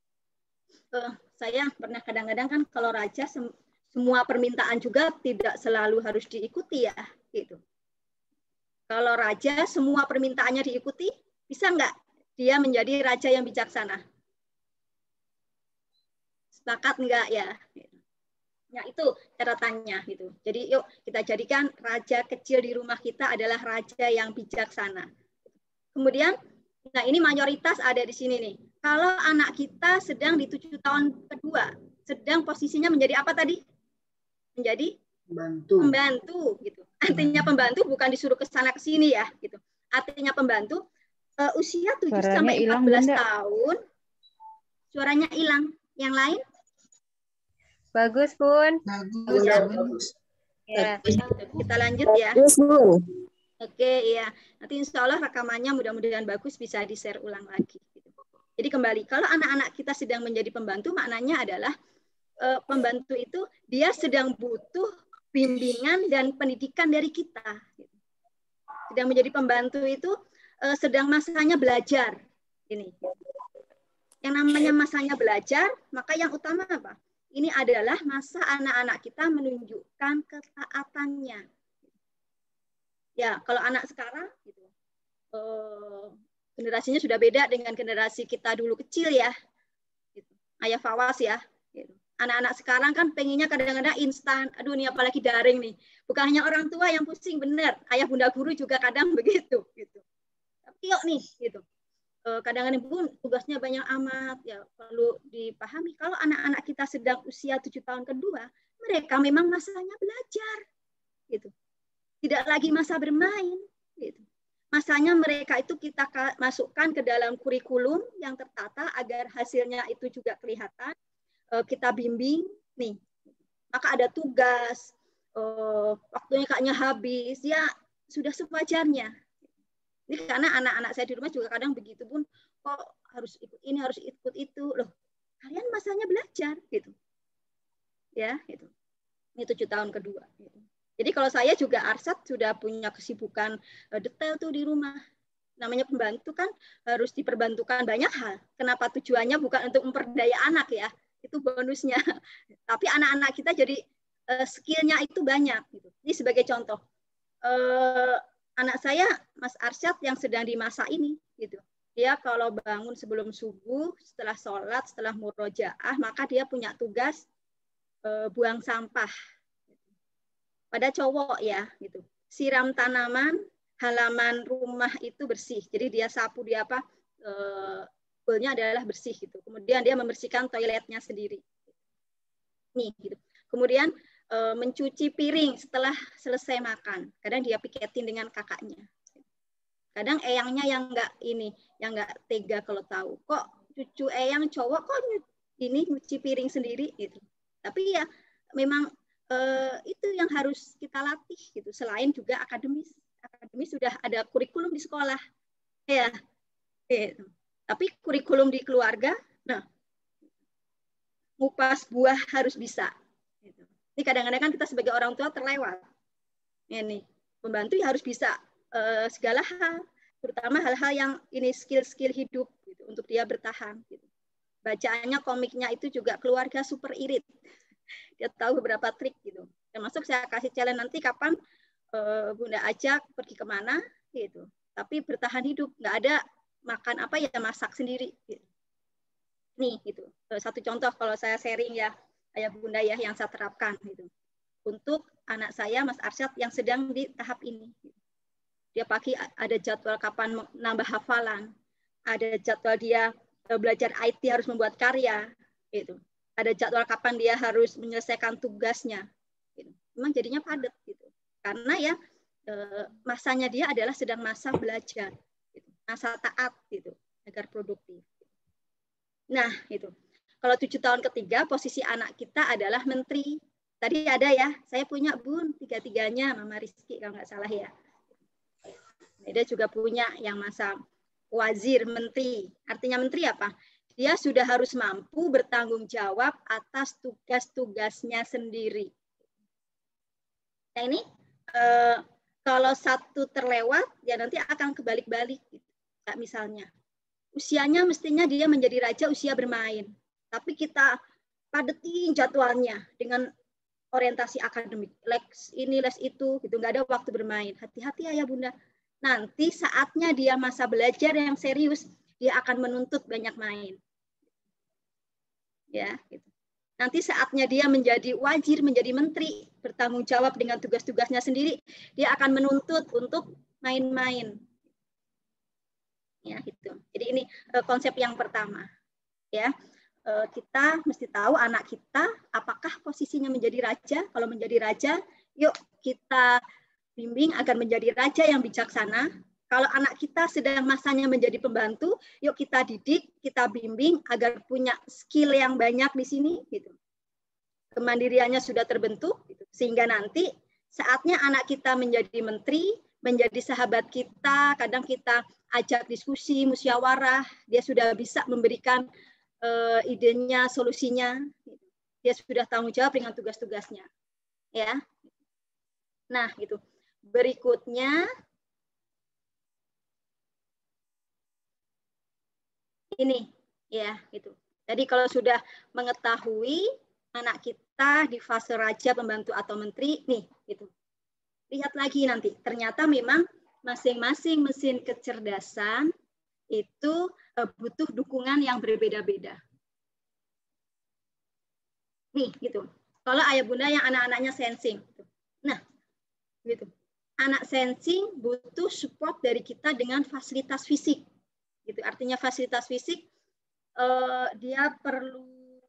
Saya pernah kadang-kadang kan kalau raja semua permintaan juga tidak selalu harus diikuti ya, gitu. Kalau raja semua permintaannya diikuti, bisa nggak dia menjadi raja yang bijaksana? Sepakat nggak ya? Ya itu catatannya gitu. Jadi yuk kita jadikan raja kecil di rumah kita adalah raja yang bijaksana. Kemudian, nah ini mayoritas ada di sini nih. Kalau anak kita sedang di 7 tahun kedua, sedang posisinya menjadi apa tadi? Menjadi pembantu gitu. Artinya pembantu bukan disuruh ke sana ke sini ya gitu. Artinya pembantu usia 7 sampai 14 tahun. Suaranya hilang. Yang lain? Bagus, Bun. Bagus. Ya. Ya. Kita lanjut ya. Yes, Bun. Oke, iya. Nanti insya Allah rekamannya mudah-mudahan bagus bisa di-share ulang lagi. Jadi kembali, kalau anak-anak kita sedang menjadi pembantu, maknanya adalah pembantu itu dia sedang butuh bimbingan dan pendidikan dari kita. Sedang menjadi pembantu itu sedang masanya belajar. Ini. Yang namanya masanya belajar, maka yang utama apa? Ini adalah masa anak-anak kita menunjukkan ketaatannya. Ya, kalau anak sekarang, gitu, generasinya sudah beda dengan generasi kita dulu kecil ya. Gitu. Ayah Fawas ya. Gitu. Anak-anak sekarang kan pengennya kadang-kadang instan. Aduh ini apalagi daring nih. Bukan hanya orang tua yang pusing, bener. Ayah bunda guru juga kadang begitu. Gitu. Tapi yuk nih, gitu. Kadang-kadang pun tugasnya banyak amat. Ya perlu dipahami. Kalau anak-anak kita sedang usia 7 tahun kedua, mereka memang masanya belajar. Gitu. Tidak lagi masa bermain. Gitu. Masanya mereka itu kita masukkan ke dalam kurikulum yang tertata agar hasilnya itu juga kelihatan. Kita bimbing, nih. Maka ada tugas, waktunya kayaknya habis, ya sudah sewajarnya. Ini karena anak-anak saya di rumah juga kadang begitu pun, kok harus ikut ini, harus ikut itu. Loh, kalian masanya belajar, gitu. Ya, gitu. Ini 7 tahun kedua. Gitu. Jadi kalau saya juga Arsat sudah punya kesibukan detail tuh di rumah. Namanya pembantu kan harus diperbantukan banyak hal. Kenapa tujuannya bukan untuk memperdaya anak ya, itu bonusnya. Tapi anak-anak kita jadi skillnya itu banyak. Gitu. Ini sebagai contoh. Anak saya, Mas Arsyad yang sedang di masa ini, gitu. Dia kalau bangun sebelum subuh, setelah sholat, setelah murojaah, maka dia punya tugas buang sampah. Pada cowok ya, gitu. Siram tanaman, halaman rumah itu bersih. Jadi dia sapu, dia apa, goalnya adalah bersih gitu. Kemudian dia membersihkan toiletnya sendiri. Nih, gitu. Kemudian mencuci piring setelah selesai makan. Kadang dia piketin dengan kakaknya. Kadang eyangnya yang enggak ini, yang enggak tega kalau tahu. Kok cucu eyang cowok kok ini nyuci piring sendiri gitu. Tapi ya memang itu yang harus kita latih gitu. Selain juga akademis sudah ada kurikulum di sekolah ya. Tapi kurikulum di keluarga, nah ngupas buah harus bisa. Ini kadang-kadang kan kita sebagai orang tua terlewat. Ini pembantu ya harus bisa segala hal, terutama hal-hal yang ini skill-skill hidup gitu, untuk dia bertahan. Gitu. Bacaannya komiknya itu juga keluarga super irit. Dia tahu beberapa trik gitu. Termasuk saya kasih challenge nanti kapan Bunda ajak pergi kemana gitu. Tapi bertahan hidup, nggak ada makan apa ya masak sendiri. Gitu. Nih, gitu. Satu contoh kalau saya sharing ya, ayah bunda ya, yang saya terapkan gitu. Untuk anak saya, Mas Arsyad, yang sedang di tahap ini. Dia pagi ada jadwal kapan nambah hafalan, ada jadwal dia belajar IT harus membuat karya, gitu. Ada jadwal kapan dia harus menyelesaikan tugasnya. Gitu. Memang jadinya padat gitu. Karena ya masanya dia adalah sedang masa belajar, gitu. Masa taat gitu, agar produktif. Nah, itu. Kalau 7 tahun ketiga, posisi anak kita adalah menteri. Tadi ada ya, saya punya Bun, 3-3-nya, Mama Rizky kalau nggak salah ya. Dia juga punya yang masa wazir, menteri. Artinya menteri apa? Dia sudah harus mampu bertanggung jawab atas tugas-tugasnya sendiri. Nah ini, kalau satu terlewat, ya nanti akan kebalik-balik. Kayak misalnya, usianya mestinya dia menjadi raja usia bermain. Tapi kita padetin jadwalnya dengan orientasi akademik. Les ini, les itu, gitu. Nggak ada waktu bermain. Hati-hati ayah bunda. Nanti saatnya dia masa belajar yang serius, dia akan menuntut banyak main. Ya, gitu. Nanti saatnya dia menjadi wazir, menjadi menteri, bertanggung jawab dengan tugas-tugasnya sendiri, dia akan menuntut untuk main-main. Ya, gitu. Jadi ini konsep yang pertama. Ya, kita mesti tahu anak kita apakah posisinya menjadi raja. Kalau menjadi raja, yuk kita bimbing agar menjadi raja yang bijaksana. Kalau anak kita sedang masanya menjadi pembantu, yuk kita didik, kita bimbing agar punya skill yang banyak di sini. Gitu. Kemandiriannya sudah terbentuk, gitu. Sehingga nanti saatnya anak kita menjadi menteri, menjadi sahabat kita, kadang kita ajak diskusi, musyawarah, dia sudah bisa memberikan idenya, solusinya, dia sudah tanggung jawab dengan tugas-tugasnya, ya. Nah, gitu. Berikutnya, ini, ya, gitu. Jadi kalau sudah mengetahui anak kita di fase raja, pembantu atau menteri, nih, gitu. Lihat lagi nanti, ternyata memang masing-masing mesin kecerdasan itu butuh dukungan yang berbeda-beda. Nih, gitu. Kalau ayah bunda yang anak-anaknya sensing. Gitu. Nah, gitu. Anak sensing butuh support dari kita dengan fasilitas fisik. Gitu. Artinya fasilitas fisik, dia perlu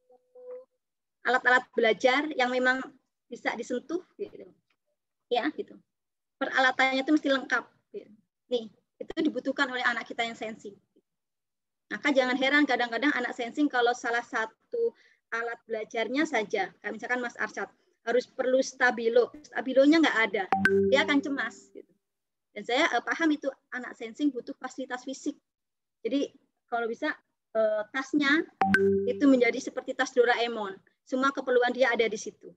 alat-alat belajar yang memang bisa disentuh. Gitu. Ya, gitu. Peralatannya itu mesti lengkap. Nih, itu dibutuhkan oleh anak kita yang sensing. Maka jangan heran kadang-kadang anak sensing kalau salah satu alat belajarnya saja, kayak misalkan Mas Arsyad, harus perlu stabilo. Stabilonya nggak ada, dia akan cemas. Gitu. Dan saya paham itu anak sensing butuh fasilitas fisik. Jadi kalau bisa tasnya itu menjadi seperti tas Doraemon. Semua keperluan dia ada di situ.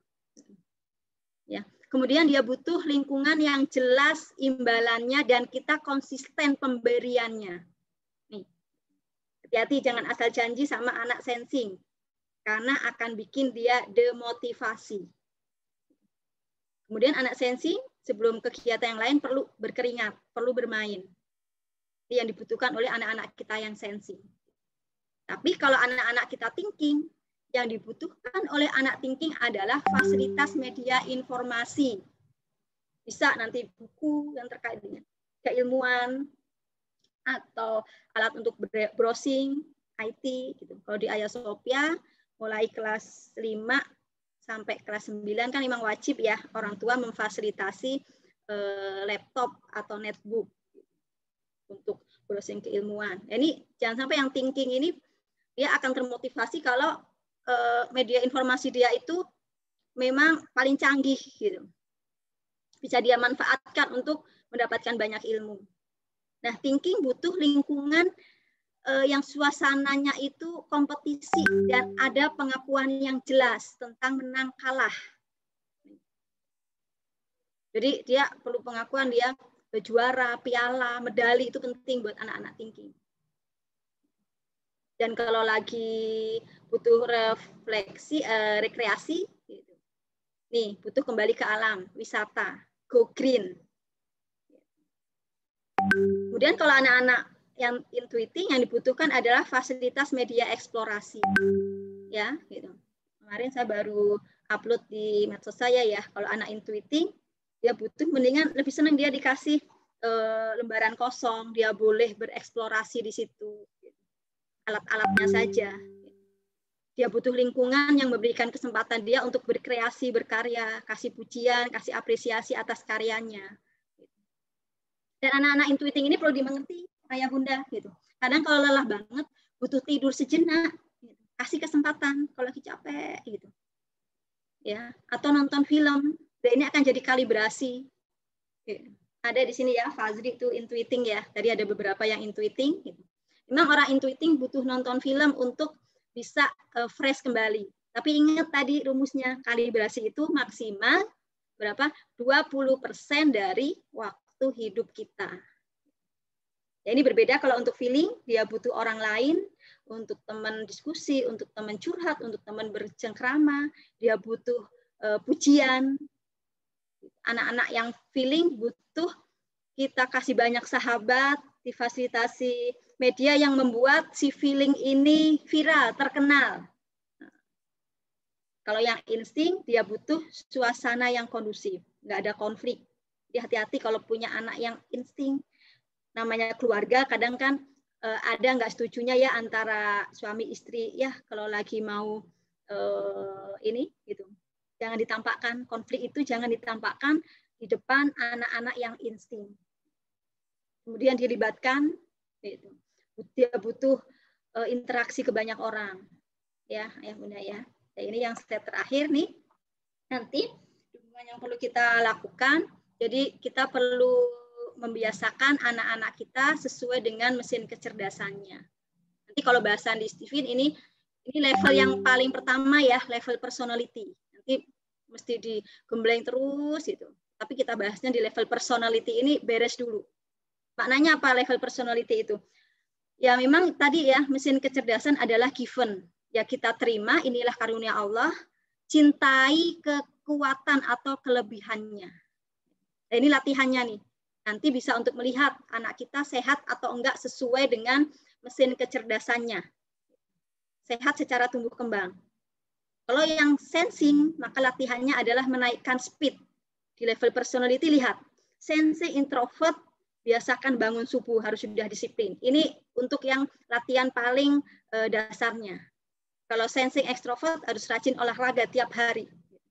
Ya. Kemudian dia butuh lingkungan yang jelas imbalannya dan kita konsisten pemberiannya. Nih. Hati-hati jangan asal janji sama anak sensing. Karena akan bikin dia demotivasi. Kemudian anak sensing sebelum kegiatan yang lain perlu berkeringat, perlu bermain. Ini yang dibutuhkan oleh anak-anak kita yang sensing. Tapi kalau anak-anak kita thinking, yang dibutuhkan oleh anak thinking adalah fasilitas media informasi. Bisa nanti buku yang terkait dengan keilmuan atau alat untuk browsing, IT. Gitu. Kalau di Ayah Sophia, mulai kelas 5 sampai kelas 9 kan memang wajib ya orang tua memfasilitasi laptop atau netbook untuk browsing keilmuan. Ini jangan sampai yang thinking ini dia akan termotivasi kalau media informasi dia itu memang paling canggih gitu. Bisa dia manfaatkan untuk mendapatkan banyak ilmu. Nah, thinking butuh lingkungan yang suasananya itu kompetisi dan ada pengakuan yang jelas tentang menang kalah. Jadi dia perlu pengakuan dia juara, piala, medali itu penting buat anak-anak thinking. Dan kalau lagi butuh refleksi, rekreasi, gitu. Nih butuh kembali ke alam, wisata, go green. Kemudian kalau anak-anak yang intuiting, yang dibutuhkan adalah fasilitas media eksplorasi. Ya, gitu. Kemarin saya baru upload di medsos saya ya, kalau anak intuiting, dia butuh mendingan lebih senang dia dikasih lembaran kosong, dia boleh bereksplorasi di situ. Alat-alatnya saja. Dia butuh lingkungan yang memberikan kesempatan dia untuk berkreasi, berkarya, kasih pujian, kasih apresiasi atas karyanya. Dan anak-anak intuiting ini perlu dimengerti, ayah bunda. Gitu. Kadang kalau lelah banget, butuh tidur sejenak, gitu. Kasih kesempatan kalau lagi capek, gitu. Ya, atau nonton film, dan ini akan jadi kalibrasi. Gitu. Ada di sini ya, Fazri itu intuiting ya. Tadi ada beberapa yang intuiting. Gitu. Memang orang intuiting butuh nonton film untuk bisa fresh kembali. Tapi ingat tadi rumusnya, kalibrasi itu maksimal berapa? 20% dari waktu hidup kita. Ya, ini berbeda kalau untuk feeling, dia butuh orang lain, untuk teman diskusi, untuk teman curhat, untuk teman bercengkrama, dia butuh pujian. Anak-anak yang feeling butuh kita kasih banyak sahabat, difasilitasi media yang membuat si feeling ini viral, terkenal. Kalau yang insting, dia butuh suasana yang kondusif, nggak ada konflik. Jadi hati-hati kalau punya anak yang insting, namanya keluarga, kadang kan ada nggak setujunya ya antara suami istri, ya kalau lagi mau ini gitu. Jangan ditampakkan, konflik itu jangan ditampakkan di depan anak-anak yang insting. Kemudian dilibatkan, gitu. Dia butuh interaksi ke banyak orang. Ya, ayah bunda ya. Nah, ini yang step terakhir nih. Nanti yang perlu kita lakukan, jadi kita perlu membiasakan anak-anak kita sesuai dengan mesin kecerdasannya. Nanti kalau bahasan di Steven ini level yang paling pertama ya, level personality. Nanti mesti digembleng terus gitu. Tapi kita bahasnya di level personality ini beres dulu. Maknanya apa level personality itu? Ya memang tadi ya, mesin kecerdasan adalah given. Ya kita terima, inilah karunia Allah, cintai kekuatan atau kelebihannya. Nah, ini latihannya nih. Nanti bisa untuk melihat anak kita sehat atau enggak sesuai dengan mesin kecerdasannya. Sehat secara tumbuh kembang. Kalau yang sensing, maka latihannya adalah menaikkan speed. Di level personality, lihat. Sensing introvert, biasakan bangun subuh, harus sudah disiplin. Ini untuk yang latihan paling dasarnya. Kalau sensing extrovert, harus rajin olahraga tiap hari.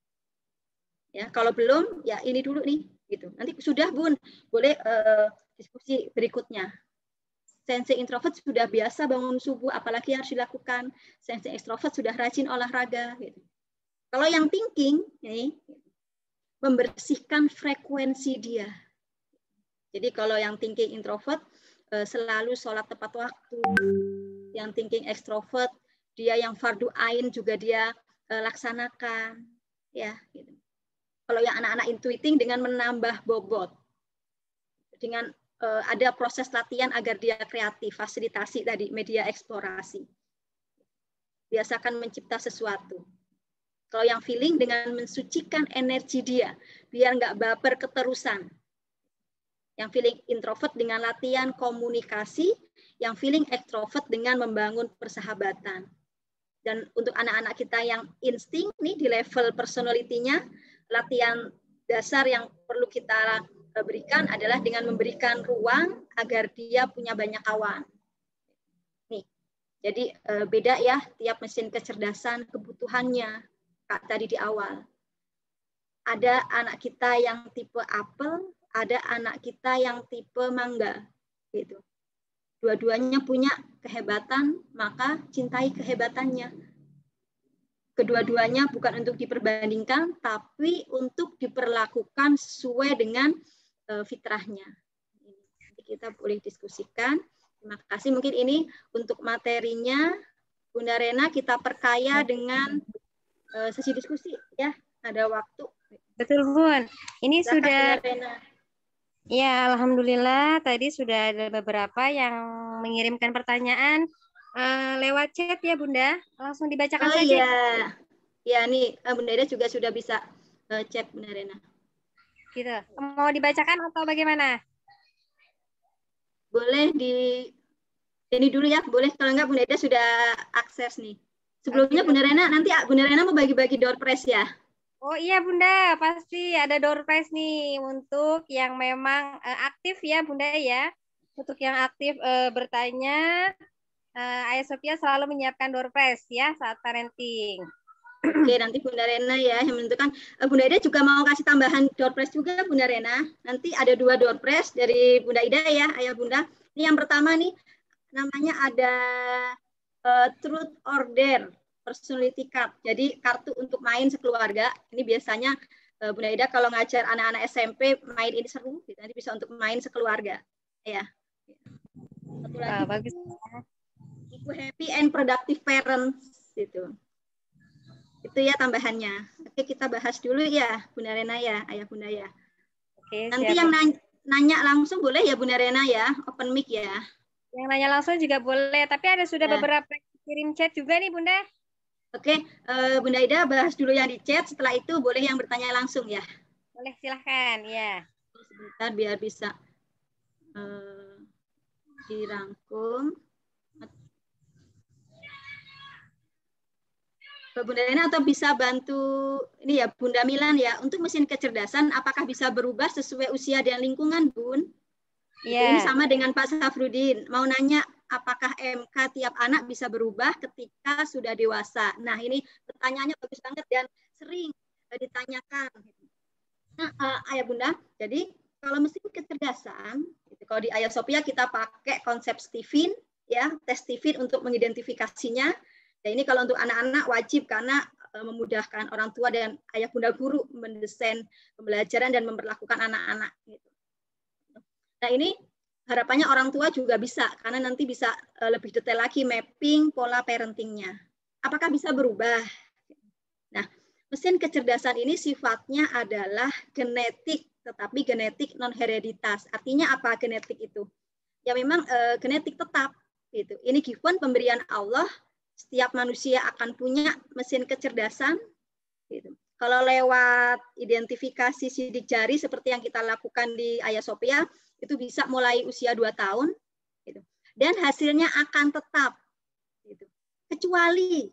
Ya, kalau belum, ya ini dulu nih. Gitu. Nanti sudah Bun, boleh diskusi berikutnya. Sensing introvert sudah biasa bangun subuh, apalagi harus dilakukan. Sensing extrovert sudah rajin olahraga. Gitu. Kalau yang thinking, ini membersihkan frekuensi dia. Jadi kalau yang thinking introvert selalu sholat tepat waktu. Yang thinking extrovert, dia yang fardu ain juga dia laksanakan. Ya, gitu. Kalau yang anak-anak intuiting dengan menambah bobot. Dengan ada proses latihan agar dia kreatif, fasilitasi tadi, media eksplorasi. Biasakan mencipta sesuatu. Kalau yang feeling dengan mensucikan energi dia, biar nggak baper keterusan. Yang feeling introvert dengan latihan komunikasi, yang feeling extrovert dengan membangun persahabatan. Dan untuk anak-anak kita yang insting, nih di level personality-nya, latihan dasar yang perlu kita berikan adalah dengan memberikan ruang agar dia punya banyak kawan. Nih, jadi beda ya tiap mesin kecerdasan kebutuhannya. Kak tadi di awal. Ada anak kita yang tipe apel, ada anak kita yang tipe mangga. Gitu. Dua-duanya punya kehebatan, maka cintai kehebatannya. Kedua-duanya bukan untuk diperbandingkan, tapi untuk diperlakukan sesuai dengan fitrahnya. Nanti kita boleh diskusikan. Terima kasih. Mungkin ini untuk materinya, Bunda Rena, kita perkaya dengan sesi diskusi. Ya, ada waktu. Betul, Bun. Ini Silakan, sudah... Bunda Rena. Ya, alhamdulillah. Tadi sudah ada beberapa yang mengirimkan pertanyaan lewat chat ya, Bunda. Langsung dibacakan saja. Iya. Ya, nih Bunda Rena juga sudah bisa chat, Bunda Rena. Gitu. Mau dibacakan atau bagaimana? Boleh ini dulu ya, boleh kalau enggak Bunda Ida sudah akses nih. Sebelumnya Bunda Rena, nanti Bunda Rena mau bagi-bagi door prize ya? Oh iya Bunda, pasti ada door prize nih untuk yang memang aktif ya Bunda ya. Untuk yang aktif bertanya, Ayah Sophia selalu menyiapkan door prize ya saat parenting. Oke, nanti Bunda Rena ya yang menentukan. Bunda Ida juga mau kasih tambahan door prize juga Bunda Rena. Nanti ada 2 door prize dari Bunda Ida ya, Ayah Bunda. Ini yang pertama nih, namanya ada Truth Order Personality Card. Jadi kartu untuk main sekeluarga. Ini biasanya Bunda Ida kalau ngajar anak-anak SMP main ini seru, nanti bisa untuk main sekeluarga. Ya. Satu lagi, bagus. Buku Happy and Productive Parents gitu. Itu ya tambahannya. Oke, kita bahas dulu ya, Bunda Rena ya, Ayah Bunda ya. Oke, nanti siap. yang nanya langsung boleh ya Bunda Rena ya, open mic ya. Yang nanya langsung juga boleh, tapi ada sudah beberapa kirim chat juga nih Bunda. Oke, Bunda Ida bahas dulu yang di chat, setelah itu boleh yang bertanya langsung ya. Boleh, silahkan ya. Sebentar biar bisa dirangkum. Bunda Rena atau bisa bantu ini ya Bunda Milan ya, untuk mesin kecerdasan apakah bisa berubah sesuai usia dan lingkungan Bun? Yeah. Ini sama dengan Pak Safrudin, mau nanya apakah MK tiap anak bisa berubah ketika sudah dewasa? Nah ini pertanyaannya bagus banget dan sering ditanyakan. Nah Ayah Bunda, jadi kalau mesin kecerdasan, kalau di Ayah Sophia kita pakai konsep Stephen, ya tes Stephen untuk mengidentifikasinya. Nah, ini kalau untuk anak-anak wajib karena memudahkan orang tua dan ayah bunda guru mendesain pembelajaran dan memperlakukan anak-anak. Gitu. Nah ini harapannya orang tua juga bisa karena nanti bisa lebih detail lagi mapping pola parentingnya. Apakah bisa berubah? Nah mesin kecerdasan ini sifatnya adalah genetik, tetapi genetik non hereditas. Artinya apa genetik itu? Ya memang genetik tetap. Gitu. Ini given pemberian Allah. Setiap manusia akan punya mesin kecerdasan. Gitu. Kalau lewat identifikasi sidik jari seperti yang kita lakukan di Ayah Sophia, itu bisa mulai usia 2 tahun. Gitu. Dan hasilnya akan tetap. Gitu. Kecuali,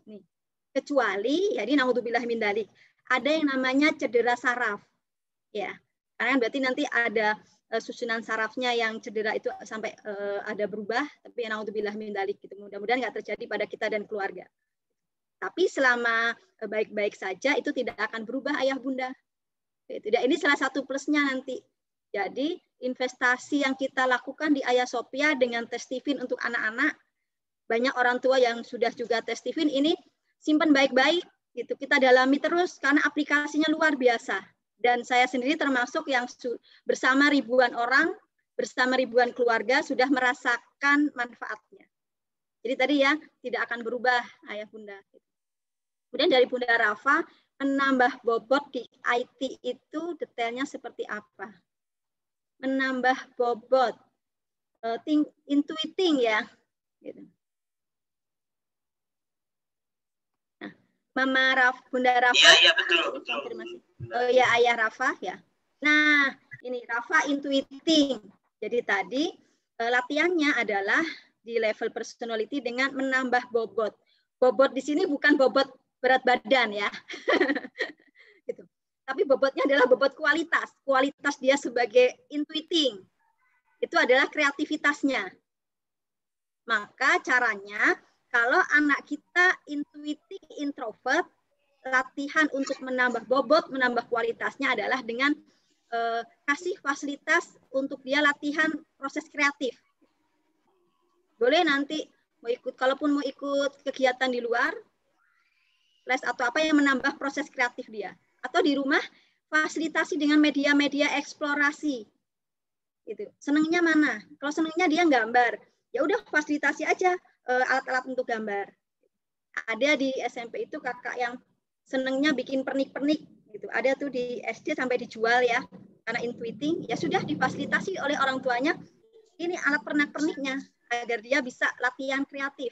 jadi naudzubillah min dzalik, ada yang namanya cedera saraf. Ya, karena berarti nanti ada susunan sarafnya yang cedera itu sampai ada berubah, tapi naudzubillah min dzalik gitu. Mudah-mudahan nggak terjadi pada kita dan keluarga. Tapi selama baik-baik saja itu tidak akan berubah ayah bunda. Tidak, ini salah satu plusnya nanti. Jadi investasi yang kita lakukan di Ayah Sophia dengan tes Stephen untuk anak-anak, banyak orang tua yang sudah juga tes Stephen ini simpan baik-baik gitu. Kita dalami terus karena aplikasinya luar biasa. Dan saya sendiri termasuk yang bersama ribuan orang, bersama ribuan keluarga sudah merasakan manfaatnya. Jadi tadi ya, tidak akan berubah ayah bunda. Kemudian dari Bunda Rafa, menambah bobot di IT itu detailnya seperti apa? Menambah bobot, intuiting ya. Gitu. Nah, Bunda Rafa. Iya betul. Konfirmasi. Oh ya Ayah Rafa ya. Nah ini Rafa intuiting. Jadi tadi latihannya adalah di level personality dengan menambah bobot. Bobot di sini bukan bobot berat badan ya. Gitu. Tapi bobotnya adalah bobot kualitas. Kualitas dia sebagai intuiting. Itu adalah kreativitasnya. Maka caranya kalau anak kita intuiting introvert, latihan untuk menambah bobot, menambah kualitasnya adalah dengan kasih fasilitas untuk dia latihan proses kreatif. Boleh nanti mau ikut, kalaupun mau ikut kegiatan di luar, les atau apa yang menambah proses kreatif dia. Atau di rumah fasilitasi dengan media-media eksplorasi. Gitu. Senangnya mana? Kalau senangnya dia gambar, ya udah fasilitasi aja alat-alat untuk gambar. Ada di SMP itu kakak yang senangnya bikin pernik-pernik gitu. Ada tuh di SD sampai dijual ya. Karena intuiting, ya sudah difasilitasi oleh orang tuanya. Ini alat pernak-perniknya agar dia bisa latihan kreatif.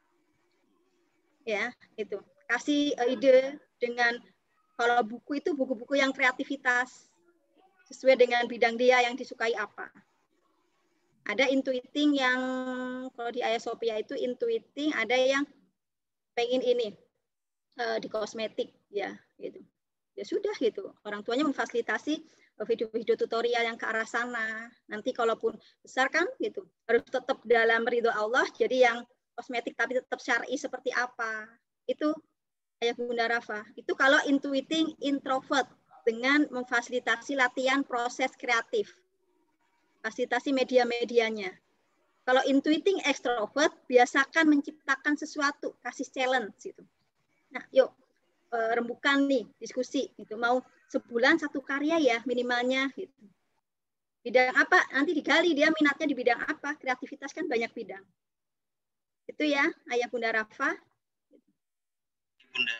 Ya, itu. Kasih ide dengan kalau buku itu buku-buku yang kreativitas sesuai dengan bidang dia yang disukai apa. Ada intuiting yang kalau di Ayah Sophia itu intuiting, ada yang pengen ini di kosmetik ya gitu. Ya sudah gitu. Orang tuanya memfasilitasi video-video tutorial yang ke arah sana. Nanti kalaupun besar kan gitu, harus tetap dalam ridho Allah. Jadi yang kosmetik tapi tetap syar'i seperti apa. Itu Ayah Bunda Rafa. Itu kalau intuiting introvert dengan memfasilitasi latihan proses kreatif. Fasilitasi media-medianya. Kalau intuiting extrovert, biasakan menciptakan sesuatu, kasih challenge gitu. Nah, yuk rembukan nih diskusi gitu. Mau sebulan satu karya ya minimalnya gitu. Bidang apa? Nanti digali dia minatnya di bidang apa. Kreativitas kan banyak bidang. Itu ya, Ayah Bunda Rafa. Bunda.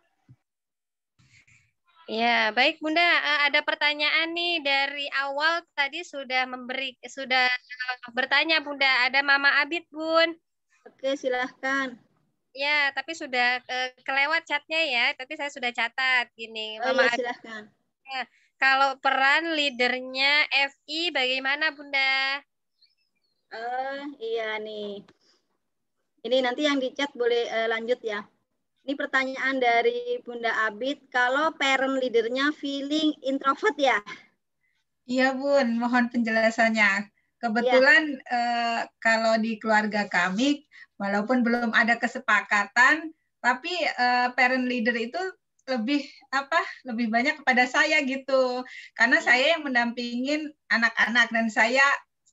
Ya, baik Bunda. Ada pertanyaan nih dari awal tadi sudah bertanya Bunda. Ada Mama Abid, Bun. Oke, silahkan. Ya, tapi sudah kelewat chatnya ya. Tapi saya sudah catat gini. Oh Mama ya, silahkan. Ya, kalau peran leadernya FI bagaimana Bunda? Iya nih. Ini nanti yang di chat boleh lanjut ya. Ini pertanyaan dari Bunda Abid. Kalau parent leadernya feeling introvert ya? Iya Bun, mohon penjelasannya. Kebetulan kalau di keluarga kami, walaupun belum ada kesepakatan, tapi parent leader itu lebih banyak kepada saya gitu. Karena saya yang mendampingin anak-anak dan saya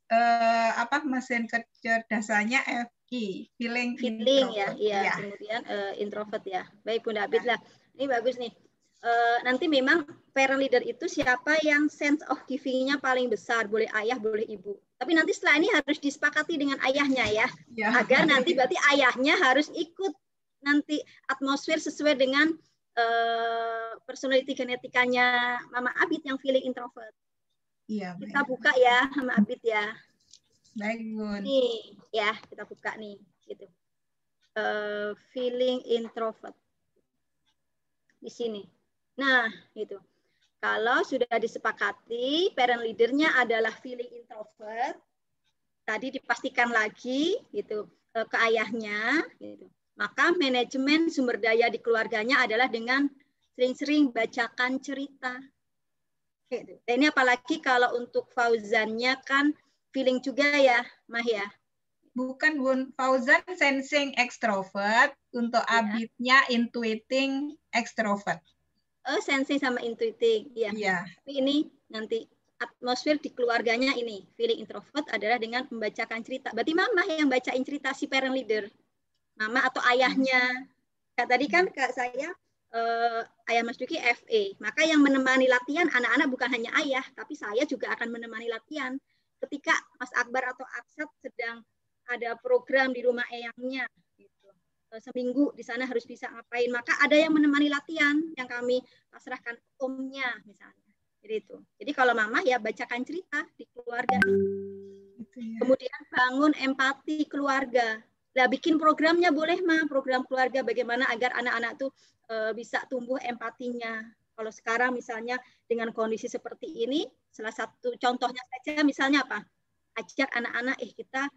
mesin kecerdasannya FI, feeling ya, iya. Kemudian introvert ya. Baik Bunda Abid lah. Ini bagus nih. Nanti memang parent leader itu siapa yang sense of giving-nya paling besar, boleh ayah, boleh ibu. Tapi nanti setelah ini harus disepakati dengan ayahnya ya, agar nanti berarti ayahnya harus ikut nanti atmosfer sesuai dengan personality genetikanya Mama Abid yang feeling introvert. Iya. Kita buka ya Mama Abid ya. Baik Bun. Nih ya kita buka nih, gitu. Feeling introvert di sini. Nah, itu. Kalau sudah disepakati, parent leadernya adalah feeling introvert, tadi dipastikan lagi gitu ke ayahnya, gitu. Maka manajemen sumber daya di keluarganya adalah dengan sering-sering bacakan cerita. Gitu. Dan ini apalagi kalau untuk Fauzannya kan feeling juga ya, Mah ya. Bukan Bun, Fauzan sensing extrovert, untuk Abidnya intuiting extrovert. Oh, sensing sama intuiting, ya. Iya. Tapi ini nanti atmosfer di keluarganya ini, feeling introvert adalah dengan membacakan cerita. Berarti mama yang bacain cerita si parent leader, mama atau ayahnya. Kayak tadi kan kak saya ayah Mas Duki FA, maka yang menemani latihan anak-anak bukan hanya ayah, tapi saya juga akan menemani latihan. Ketika Mas Akbar atau Aksat sedang ada program di rumah eyangnya, gitu. Seminggu di sana harus bisa ngapain, maka ada yang menemani latihan yang kami pasrahkan omnya misalnya. Jadi itu. Jadi kalau mama ya bacakan cerita di keluarga. Kemudian bangun empati keluarga. Nah, bikin programnya boleh mah, program keluarga bagaimana agar anak-anak tuh bisa tumbuh empatinya. Kalau sekarang misalnya dengan kondisi seperti ini, salah satu contohnya saja misalnya apa? Ajak anak-anak kita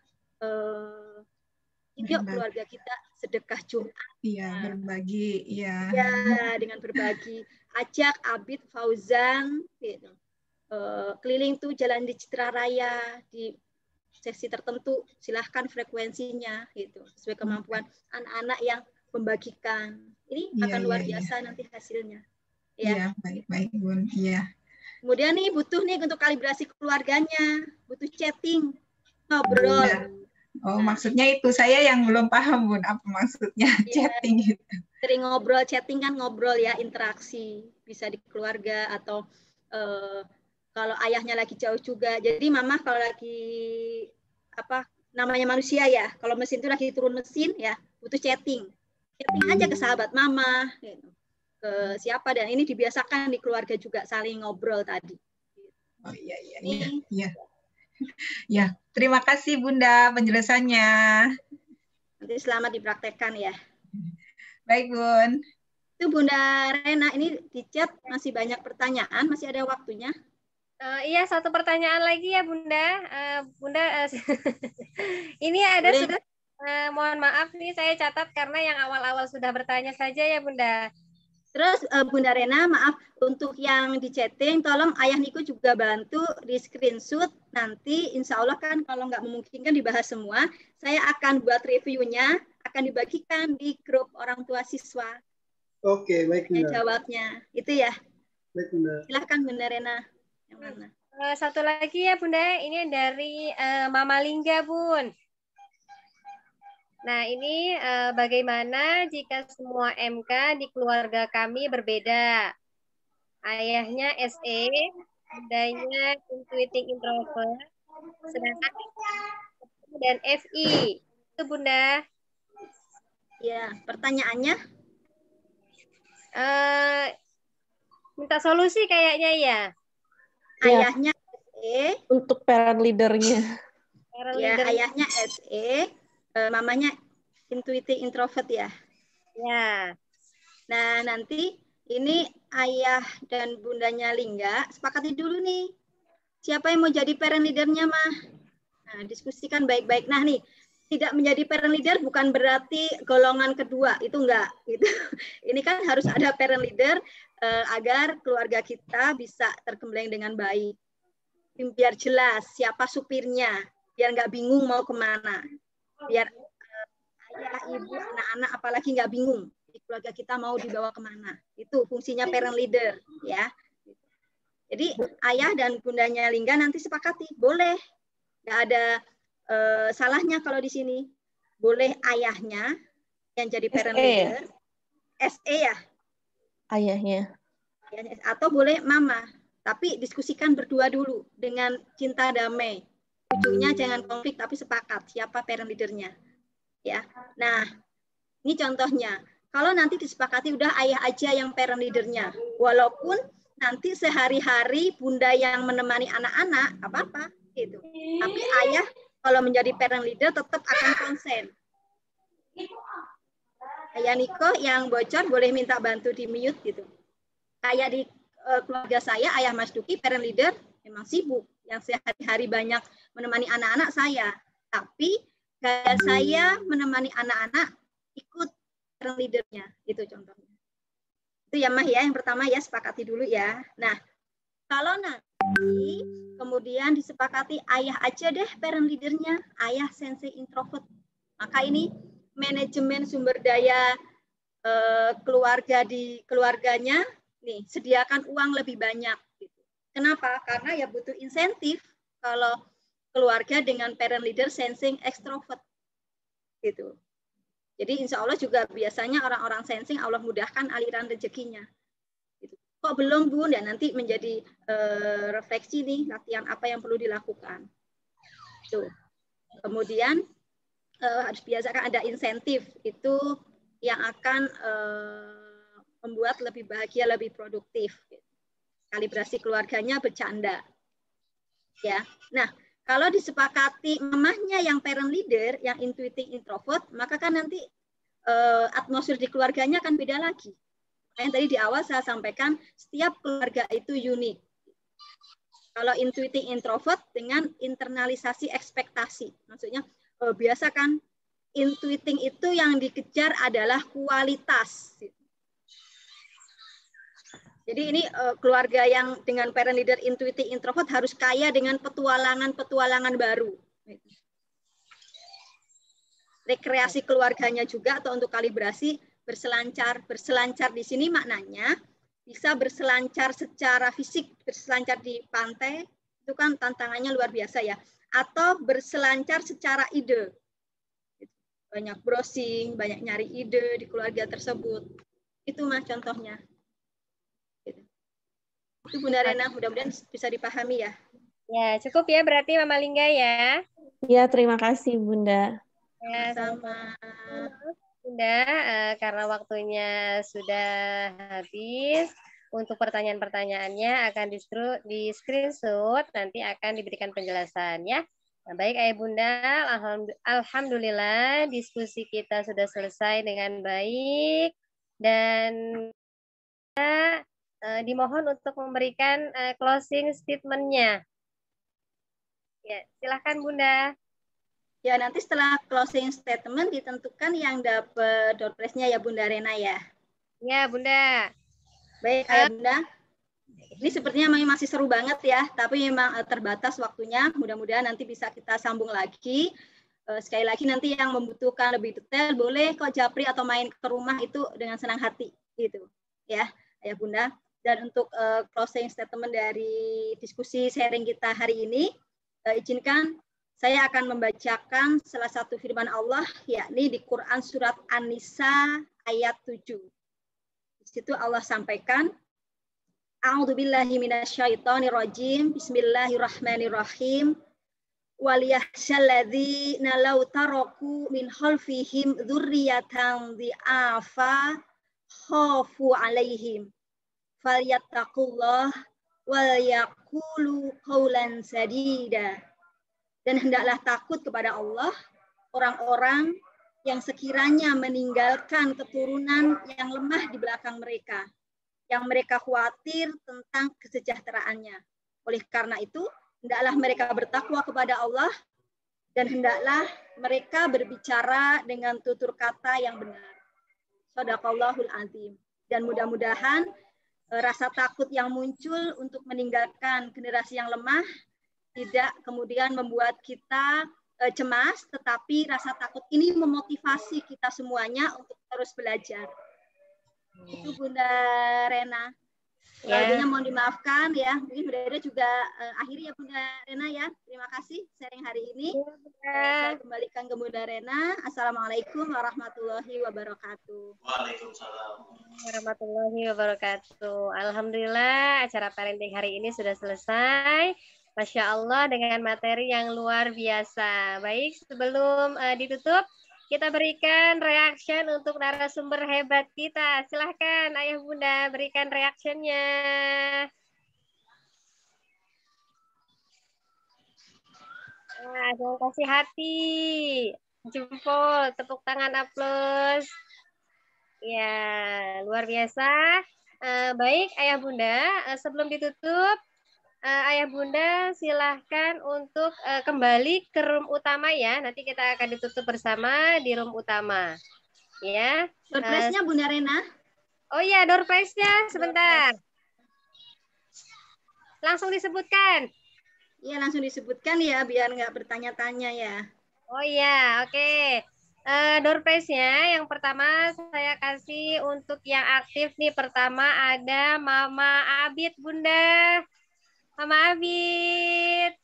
yuk keluarga kita sedekah Jumat. Iya, berbagi. Iya. Ya, dengan berbagi. Ajak Abid, Fauzan, gitu. Keliling tuh jalan di Citra Raya di sesi tertentu, silahkan frekuensinya, gitu. Sesuai kemampuan anak-anak yang membagikan. Ini akan luar biasa nanti hasilnya. Iya, baik-baik Bun. Iya. Kemudian nih butuh nih untuk kalibrasi keluarganya, butuh chatting, ngobrol. Ya. Oh, maksudnya itu saya yang belum paham Bun, apa maksudnya chatting itu. Sering ngobrol, chatting kan ngobrol ya, interaksi bisa di keluarga atau kalau ayahnya lagi jauh juga. Jadi mama kalau lagi namanya manusia ya, kalau mesin itu lagi turun mesin ya, butuh chatting. Chatting aja ke sahabat mama, gitu. Ke siapa, dan ini dibiasakan di keluarga juga saling ngobrol tadi. Oh iya. Ya, terima kasih Bunda penjelasannya. Nanti selamat dipraktekkan ya. Baik Bun. Itu Bunda Rena, ini di chat masih banyak pertanyaan, masih ada waktunya. Iya, satu pertanyaan lagi ya Bunda. Bunda, ini ada Boleh. sudah, mohon maaf nih saya catat karena yang awal-awal sudah bertanya saja ya Bunda. Terus Bunda Rena, maaf untuk yang di chatting, tolong Ayah Niko juga bantu di screenshot. Nanti insya Allah kan kalau nggak memungkinkan dibahas semua, saya akan buat reviewnya, akan dibagikan di grup orang tua siswa. Oke, baik Bunda. Jawabnya, itu ya. Baik Bunda. Silahkan Bunda Rena. Yang mana? Satu lagi ya Bunda, ini dari Mama Lingga Bun. Nah, ini bagaimana jika semua MK di keluarga kami berbeda? Ayahnya SE, bundanya intuiting introvert, sedangkan dan FI. Itu Bunda. Ya, pertanyaannya? Minta solusi kayaknya ya. Ayahnya SE. Untuk parent leadernya. Ya, ayahnya SE, mamanya intuiting introvert ya. Ya. Nah, nanti ini ayah dan bundanya Lingga sepakati dulu nih. Siapa yang mau jadi parent leadernya, Mah? Nah, diskusikan baik-baik. Nah, nih, tidak menjadi parent leader bukan berarti golongan kedua, itu enggak. Gitu. Ini kan harus ada parent leader agar keluarga kita bisa tergembleng dengan baik. Biar jelas siapa supirnya, biar nggak bingung mau kemana. Biar ayah, ibu, anak-anak apalagi nggak bingung di keluarga kita mau dibawa kemana. Itu fungsinya parent leader, ya. Jadi ayah dan bundanya Lingga nanti sepakati, boleh. Nggak ada salahnya kalau di sini. Boleh ayahnya yang jadi parent leader. SE ya? Ayahnya. Atau boleh mama. Tapi diskusikan berdua dulu dengan cinta damai. Ujungnya jangan konflik tapi sepakat siapa parent leadernya. Ya. Nah, ini contohnya. Kalau nanti disepakati udah ayah aja yang parent leadernya. Walaupun nanti sehari-hari bunda yang menemani anak-anak, apa-apa gitu. Tapi ayah kalau menjadi parent leader tetap akan konsen. Ayah Niko yang bocor boleh minta bantu di mute gitu. Kayak di keluarga saya, ayah Mas Duki parent leader memang sibuk. Yang sehari-hari banyak menemani anak-anak saya. Tapi gaya saya menemani anak-anak ikut parent leadernya. Itu contohnya. Itu ya Mah ya, yang pertama ya sepakati dulu ya. Nah, kalau nanti kemudian disepakati ayah aja deh parent leadernya, ayah sensei introvert. Maka ini manajemen sumber daya keluarga di keluarganya, nih sediakan uang lebih banyak. Gitu. Kenapa? Karena ya butuh insentif kalau keluarga dengan parent leader sensing extrovert. Gitu. Jadi insya Allah juga biasanya orang-orang sensing Allah mudahkan aliran rezekinya. Gitu. Kok belum Bun? Dan nanti menjadi refleksi nih latihan apa yang perlu dilakukan. Tuh. Kemudian harus biasakan ada insentif itu yang akan membuat lebih bahagia, lebih produktif. Kalibrasi keluarganya bercanda. Ya. Nah, kalau disepakati mamahnya yang parent leader, yang intuiting introvert, maka kan nanti atmosfer di keluarganya akan beda lagi. Yang tadi di awal saya sampaikan, setiap keluarga itu unik. Kalau intuiting introvert dengan internalisasi ekspektasi. Maksudnya, biasa kan intuiting itu yang dikejar adalah kualitas. Jadi ini keluarga yang dengan parent leader intuiting introvert harus kaya dengan petualangan-petualangan baru. Rekreasi keluarganya juga atau untuk kalibrasi berselancar. Berselancar di sini maknanya bisa berselancar secara fisik, berselancar di pantai, itu kan tantangannya luar biasa ya. Atau berselancar secara ide. Banyak browsing, banyak nyari ide di keluarga tersebut. Itu Mas contohnya. Itu Bunda Rena, mudah-mudahan bisa dipahami ya. Ya, cukup ya berarti Mama Lingga ya. Ya, terima kasih Bunda. Ya, sama Bunda, karena waktunya sudah habis, untuk pertanyaan-pertanyaannya akan di screenshot, nanti akan diberikan penjelasan ya. Nah, baik Ayah Bunda, alhamdulillah diskusi kita sudah selesai dengan baik dan dimohon untuk memberikan closing statement-nya. Ya, silahkan Bunda. Ya, nanti setelah closing statement ditentukan yang dapat door prize-nya ya Bunda Rena ya. Ya, Bunda. Baik, Ayah Bunda. Ini sepertinya masih seru banget ya, tapi memang terbatas waktunya. Mudah-mudahan nanti bisa kita sambung lagi. Sekali lagi nanti yang membutuhkan lebih detail boleh kok japri atau main ke rumah itu dengan senang hati gitu ya Ayah Bunda. Dan untuk closing statement dari diskusi sharing kita hari ini, izinkan saya akan membacakan salah satu firman Allah yakni di Quran surat An-Nisa ayat 7. Di situ Allah sampaikan, A'udzubillahi minasyaitonirrajim. Bismillahirrahmanirrahim. Waliyahsyalladzina law taraku min khalfihim dzurriyyatan dhi'afa khafu 'alaihim falyattaqullah wal yaqulu qawlan sadida. Dan hendaklah takut kepada Allah orang-orang yang sekiranya meninggalkan keturunan yang lemah di belakang mereka, yang mereka khawatir tentang kesejahteraannya. Oleh karena itu, hendaklah mereka bertakwa kepada Allah dan hendaklah mereka berbicara dengan tutur kata yang benar. Shadaqallahul azim. Dan mudah-mudahan rasa takut yang muncul untuk meninggalkan generasi yang lemah tidak kemudian membuat kita cemas, tetapi rasa takut ini memotivasi kita semuanya untuk terus belajar. Itu Bunda Rena. Lalunya mohon dimaafkan ya. Mungkin Bunda Rena juga akhiri ya Bunda Rena ya. Terima kasih sharing hari ini. Saya kembalikan ke Bunda Rena. Assalamualaikum warahmatullahi wabarakatuh. Waalaikumsalam warahmatullahi wabarakatuh. Alhamdulillah acara parenting hari ini sudah selesai. Masya Allah dengan materi yang luar biasa. Baik, sebelum ditutup, kita berikan reaction untuk narasumber hebat kita. Silahkan Ayah Bunda berikan reactionnya. Nah, jangan kasih hati, jempol, tepuk tangan, aplaus. Ya, luar biasa. Baik, Ayah Bunda, sebelum ditutup, Ayah Bunda silahkan untuk kembali ke room utama ya. Nanti kita akan ditutup bersama di room utama. Ya. Door prize-nya Bunda Rena. Oh iya, door prize-nya sebentar. Langsung disebutkan. Iya, langsung disebutkan ya biar nggak bertanya-tanya ya. Oh iya, oke. Door prize-nya yang pertama saya kasih untuk yang aktif nih. Pertama ada Mama Abid Bunda. Mama Abid.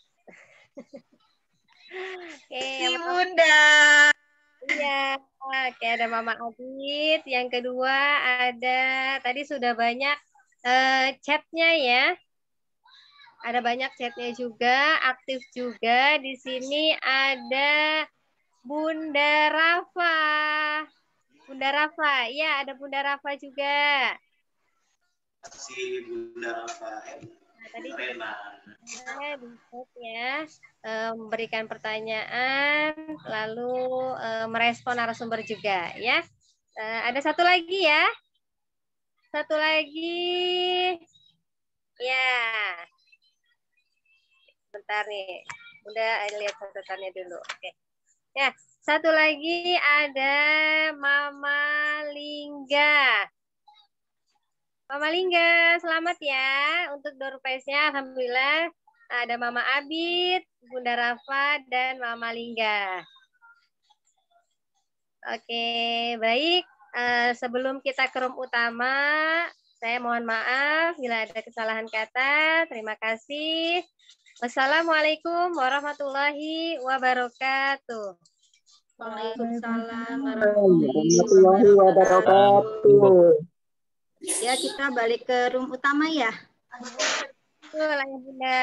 Oke, Bunda. Iya, oke ada Mama Abid. Yang kedua ada tadi sudah banyak chatnya ya. Ada banyak chatnya juga, aktif juga. Di sini ada Bunda Rafa. Bunda Rafa, ya ada Bunda Rafa juga. Terima kasih Bunda Rafa. Tadi ya memberikan pertanyaan lalu merespon narasumber juga ya. Ada satu lagi ya. Satu lagi. Ya. Bentar nih. Bunda lihat catatannya dulu. Oke. Ya, satu lagi ada Mama Lingga. Mama Lingga, selamat ya untuk door prize-nya. Alhamdulillah ada Mama Abid, Bunda Rafa, dan Mama Lingga. Oke, baik. Sebelum kita ke room utama, saya mohon maaf bila ada kesalahan kata. Terima kasih. Wassalamualaikum warahmatullahi wabarakatuh. Waalaikumsalam warahmatullahi wabarakatuh. Ya, kita balik ke room utama ya. Betul, Ayah Bunda.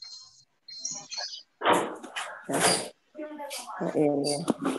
Ini.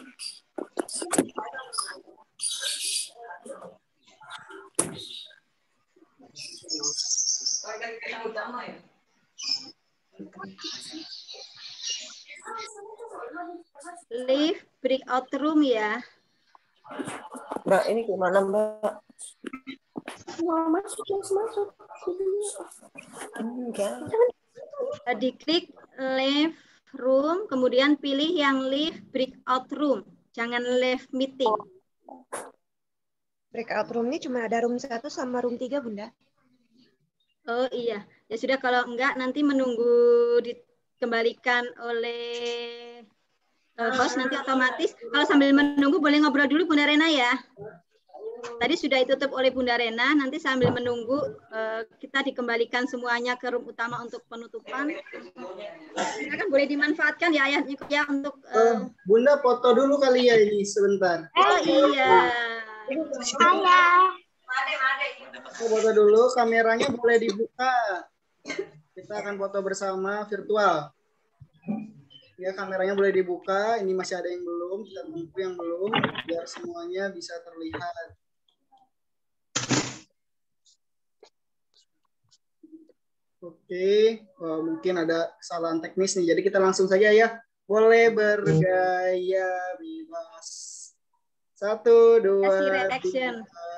Leave breakout room ya. Mbak, ini gimana Mbak? Mau masuk, masuk. Diklik leave room, kemudian pilih yang leave breakout room. Jangan leave meeting. Breakout room ini cuma ada room 1 sama room 3, Bunda. Oh iya, ya sudah, kalau enggak nanti menunggu dikembalikan oleh host, nanti otomatis. Kalau sambil menunggu boleh ngobrol dulu Bunda Rena ya. Tadi sudah ditutup oleh Bunda Rena, nanti sambil menunggu kita dikembalikan semuanya ke room utama untuk penutupan. Silakan, boleh dimanfaatkan ya ayahnya ya untuk Bunda foto dulu kali ya ini sebentar. Oh iya. Foto dulu, kameranya boleh dibuka. Kita akan foto bersama virtual. Ya, kameranya boleh dibuka. Ini masih ada yang belum, kita tunggu yang belum biar semuanya bisa terlihat. Oke, mungkin ada kesalahan teknis nih. Jadi kita langsung saja ya. Boleh bergaya bebas. 1, 2, 3.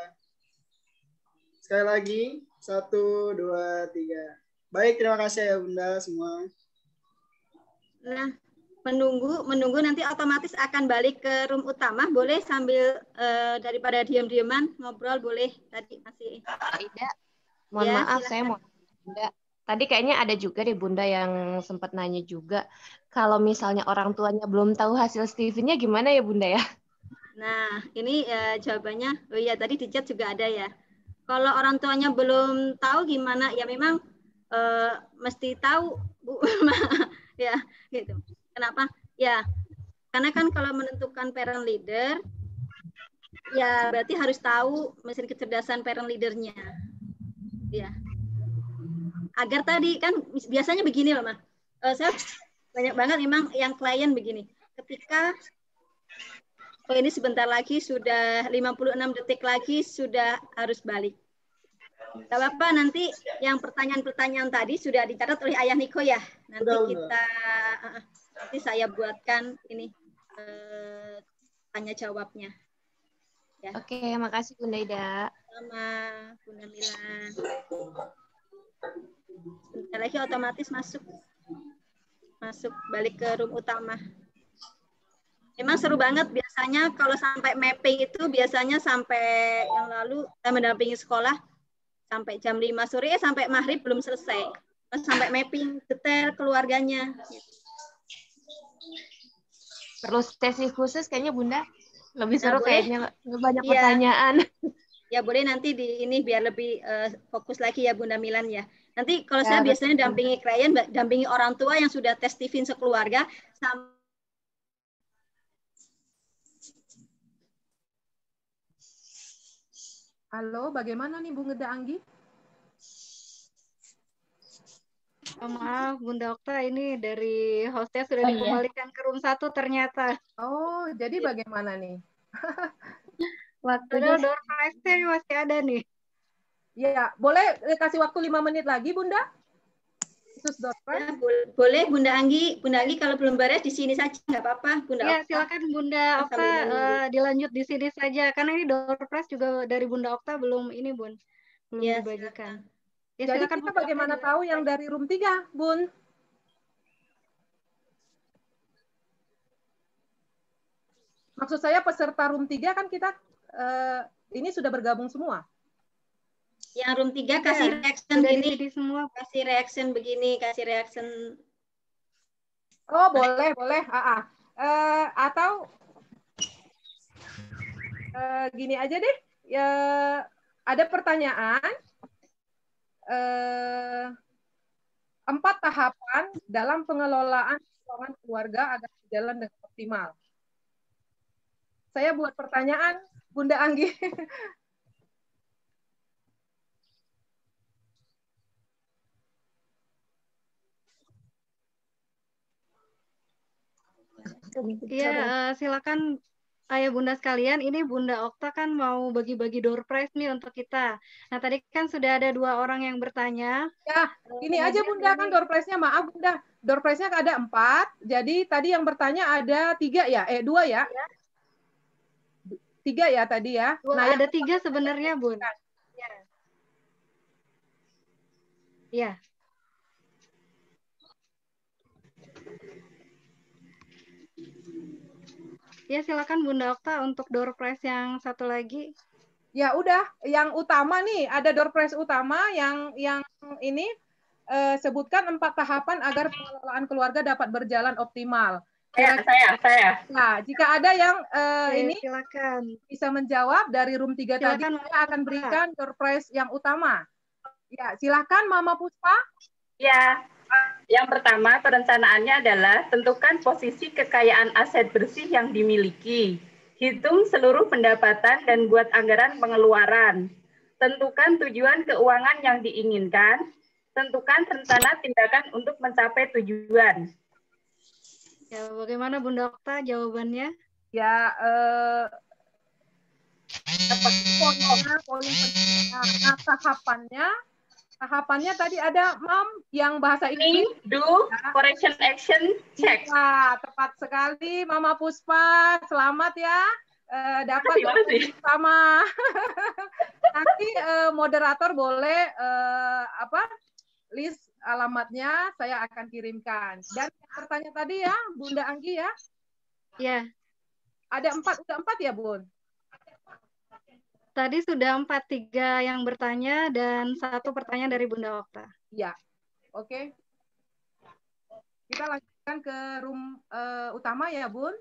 Sekali lagi. 1, 2, 3. Baik, terima kasih ya Bunda semua. Nah, menunggu nanti otomatis akan balik ke room utama. Boleh sambil daripada diam-diaman ngobrol, boleh. Tadi masih Ida, mohon ya, maaf silakan. saya mau Bunda. Tadi kayaknya ada juga deh Bunda yang sempat nanya juga, kalau misalnya orang tuanya belum tahu hasil Steven-nya gimana ya Bunda ya? Nah, ini jawabannya, oh iya tadi di chat juga ada ya. Kalau orang tuanya belum tahu gimana, ya memang mesti tahu Bu. Ya, gitu. Kenapa? Ya, karena kan kalau menentukan parent leader, ya berarti harus tahu mesin kecerdasan parent leadernya. Ya. Agar tadi kan biasanya begini loh, Mas. Saya banyak banget memang yang klien begini. Ketika ini sebentar lagi sudah 56 detik lagi sudah harus balik. Gak apa-apa, nanti yang pertanyaan-pertanyaan tadi sudah dicatat oleh Ayah Niko ya. Nanti nanti saya buatkan ini tanya jawabnya. Ya. Oke, makasih Bunda Ida. Sama Bunda Milan. Sebentar lagi otomatis masuk balik ke room utama. Memang seru banget biasanya kalau sampai mapping itu biasanya sampai yang lalu saya mendampingi sekolah sampai jam 5 sore sampai maghrib belum selesai. Sampai mapping detail keluarganya. Perlu sesi khusus kayaknya Bunda. Lebih seru boleh. kayaknya banyak pertanyaan. Ya boleh nanti di ini biar lebih fokus lagi ya Bunda Milan ya. Nanti kalau Ya, saya biasanya dampingi klien, dampingi orang tua yang sudah tes Steven sekeluarga. Halo, bagaimana nih Bu Ngeda Anggi? Oh, maaf Bunda Okta, ini dari hostnya sudah dikembalikan ke room 1 ternyata. Oh, jadi bagaimana nih? Waktunya door prize-nya masih ada nih. Ya, boleh kasih waktu 5 menit lagi, Bunda? Khusus door prize? Ya, boleh, Bunda Anggi. Bunda Anggi kalau belum beres di sini saja, nggak apa-apa. Bunda Ya, Okta. silakan Bunda Okta dilanjut di sini saja. Karena ini door prize juga dari Bunda Okta belum ini, Bun. Belum dibagikan. Ya, jadi silakan kita Bunda bagaimana Okta tahu yang dari room 3, Bun? Maksud saya peserta room 3 kan kita ini sudah bergabung semua. Yang room 3 kasih reaction gini, semua. Kasih reaction begini, kasih reaction. Oh, boleh. Atau gini aja deh. Ya, ada pertanyaan. 4 tahapan dalam pengelolaan keuangan keluarga agar berjalan dengan optimal. Saya buat pertanyaan, Bunda Anggi. Iya, silakan Ayah Bunda sekalian. Ini Bunda Okta kan mau bagi-bagi door prize nih untuk kita. Nah, tadi kan sudah ada 2 orang yang bertanya. Ya, ini aja Bunda kan door prize-nya. Maaf Bunda, door prize-nya ada 4. Jadi tadi yang bertanya ada 3 ya? 2 ya? 3 ya tadi ya. Nah, ada 3 sebenarnya, Bun. Ya. Ya, silakan Bunda Okta untuk door prize yang satu lagi. Ya udah, yang utama nih ada door prize utama yang ini sebutkan 4 tahapan agar pengelolaan keluarga dapat berjalan optimal. Saya. Nah, jika ada yang ini silakan bisa menjawab dari room 3 tadi, Silakan, saya akan berikan door prize yang utama. Ya, silakan Mama Puspa. Ya, yang pertama perencanaannya adalah tentukan posisi kekayaan aset bersih yang dimiliki. Hitung seluruh pendapatan dan buat anggaran pengeluaran. Tentukan tujuan keuangan yang diinginkan. Tentukan rencana tindakan untuk mencapai tujuan. Ya, bagaimana Bunda Okta jawabannya? Ya, poin pentingnya. Nah, tahapannya tadi ada yang bahasa Inggris. Do, correction action, check. Ya, tepat sekali Mama Puspa. Selamat ya. Dapat sama. Nanti moderator boleh list alamatnya saya akan kirimkan. Dan yang bertanya tadi ya, Bunda Anggi ya. Ya. Ada 4, udah 4 ya, Bun? Tadi sudah 4, 3 yang bertanya dan 1 pertanyaan dari Bunda Okta. Ya, oke. Kita lanjutkan ke room utama ya, Bun.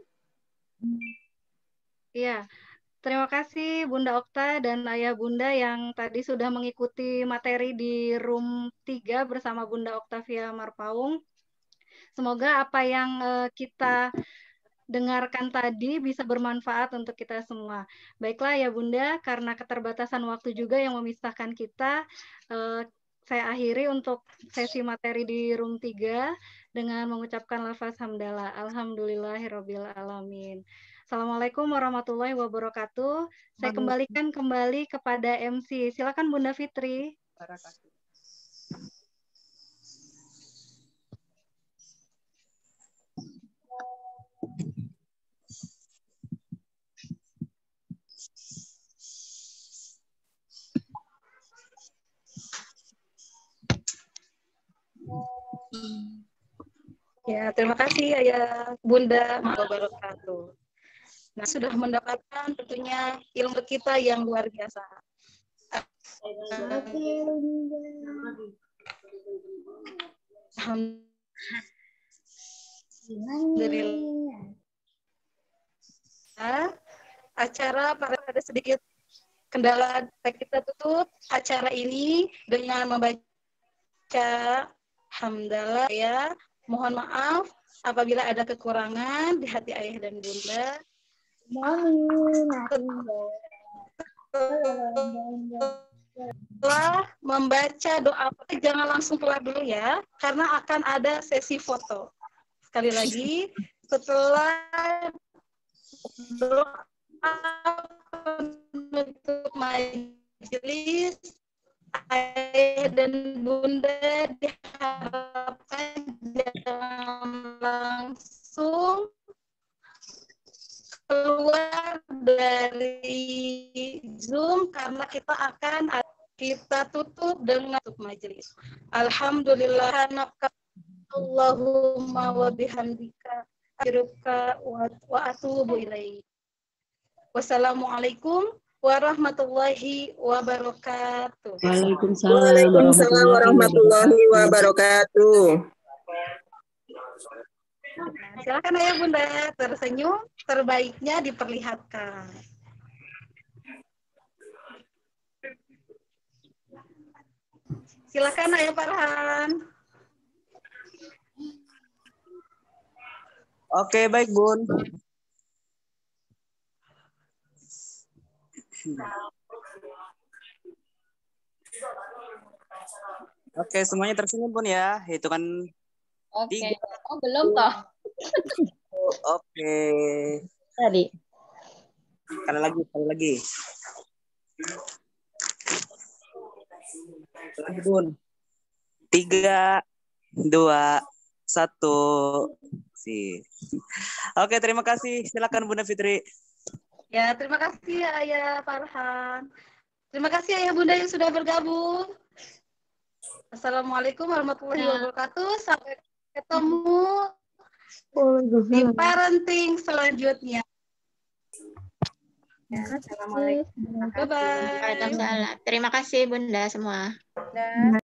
Iya. Terima kasih Bunda Okta dan Ayah Bunda yang tadi sudah mengikuti materi di room 3 bersama Bunda Oktavia Marpaung. Semoga apa yang kita dengarkan tadi bisa bermanfaat untuk kita semua. Baiklah ya Bunda, karena keterbatasan waktu juga yang memisahkan kita, saya akhiri untuk sesi materi di room 3 dengan mengucapkan lafaz hamdalah. Alhamdulillahirabbil alamin. Assalamualaikum warahmatullahi wabarakatuh. Saya kembalikan kembali kepada MC. Silakan Bunda Fitri. Ya, terima kasih Ayah Bunda wabarakatuh. Nah, sudah mendapatkan tentunya ilmu kita yang luar biasa. Alhamdulillah. Acara ada sedikit kendala, kita tutup acara ini dengan membaca hamdalah ya. Mohon maaf apabila ada kekurangan di hati ayah dan bunda. Setelah membaca doa, jangan langsung keluar dulu ya, karena akan ada sesi foto. Sekali lagi, setelah doa untuk majelis, ayah dan bunda diharapkan jangan langsung keluar dari Zoom karena kita tutup dengan majelis. Alhamdulillah, Allahumma wa bihamdika asyhadu wa atubu ilaik. Wassalamualaikum warahmatullahi wabarakatuh. Waalaikumsalam warahmatullahi wabarakatuh. Silakan Ayah Bunda, tersenyum, terbaiknya diperlihatkan. Silakan Ayah Farhan. Oke, baik Bun. Oke, semuanya tersenyum Bun ya. Hitungan Oke. 3. Oh, belum toh. Oke. Tadi. Sekali lagi. Lagi Bun. 3, 2, 1. Oke, terima kasih. Silakan Bunda Fitri. Ya, terima kasih Ayah Farhan. Terima kasih Ayah Bunda yang sudah bergabung. Assalamualaikum warahmatullahi wabarakatuh. Sampai ketemu di parenting selanjutnya. Assalamualaikum. Bye-bye. Waalaikumsalam. Terima kasih Bunda semua.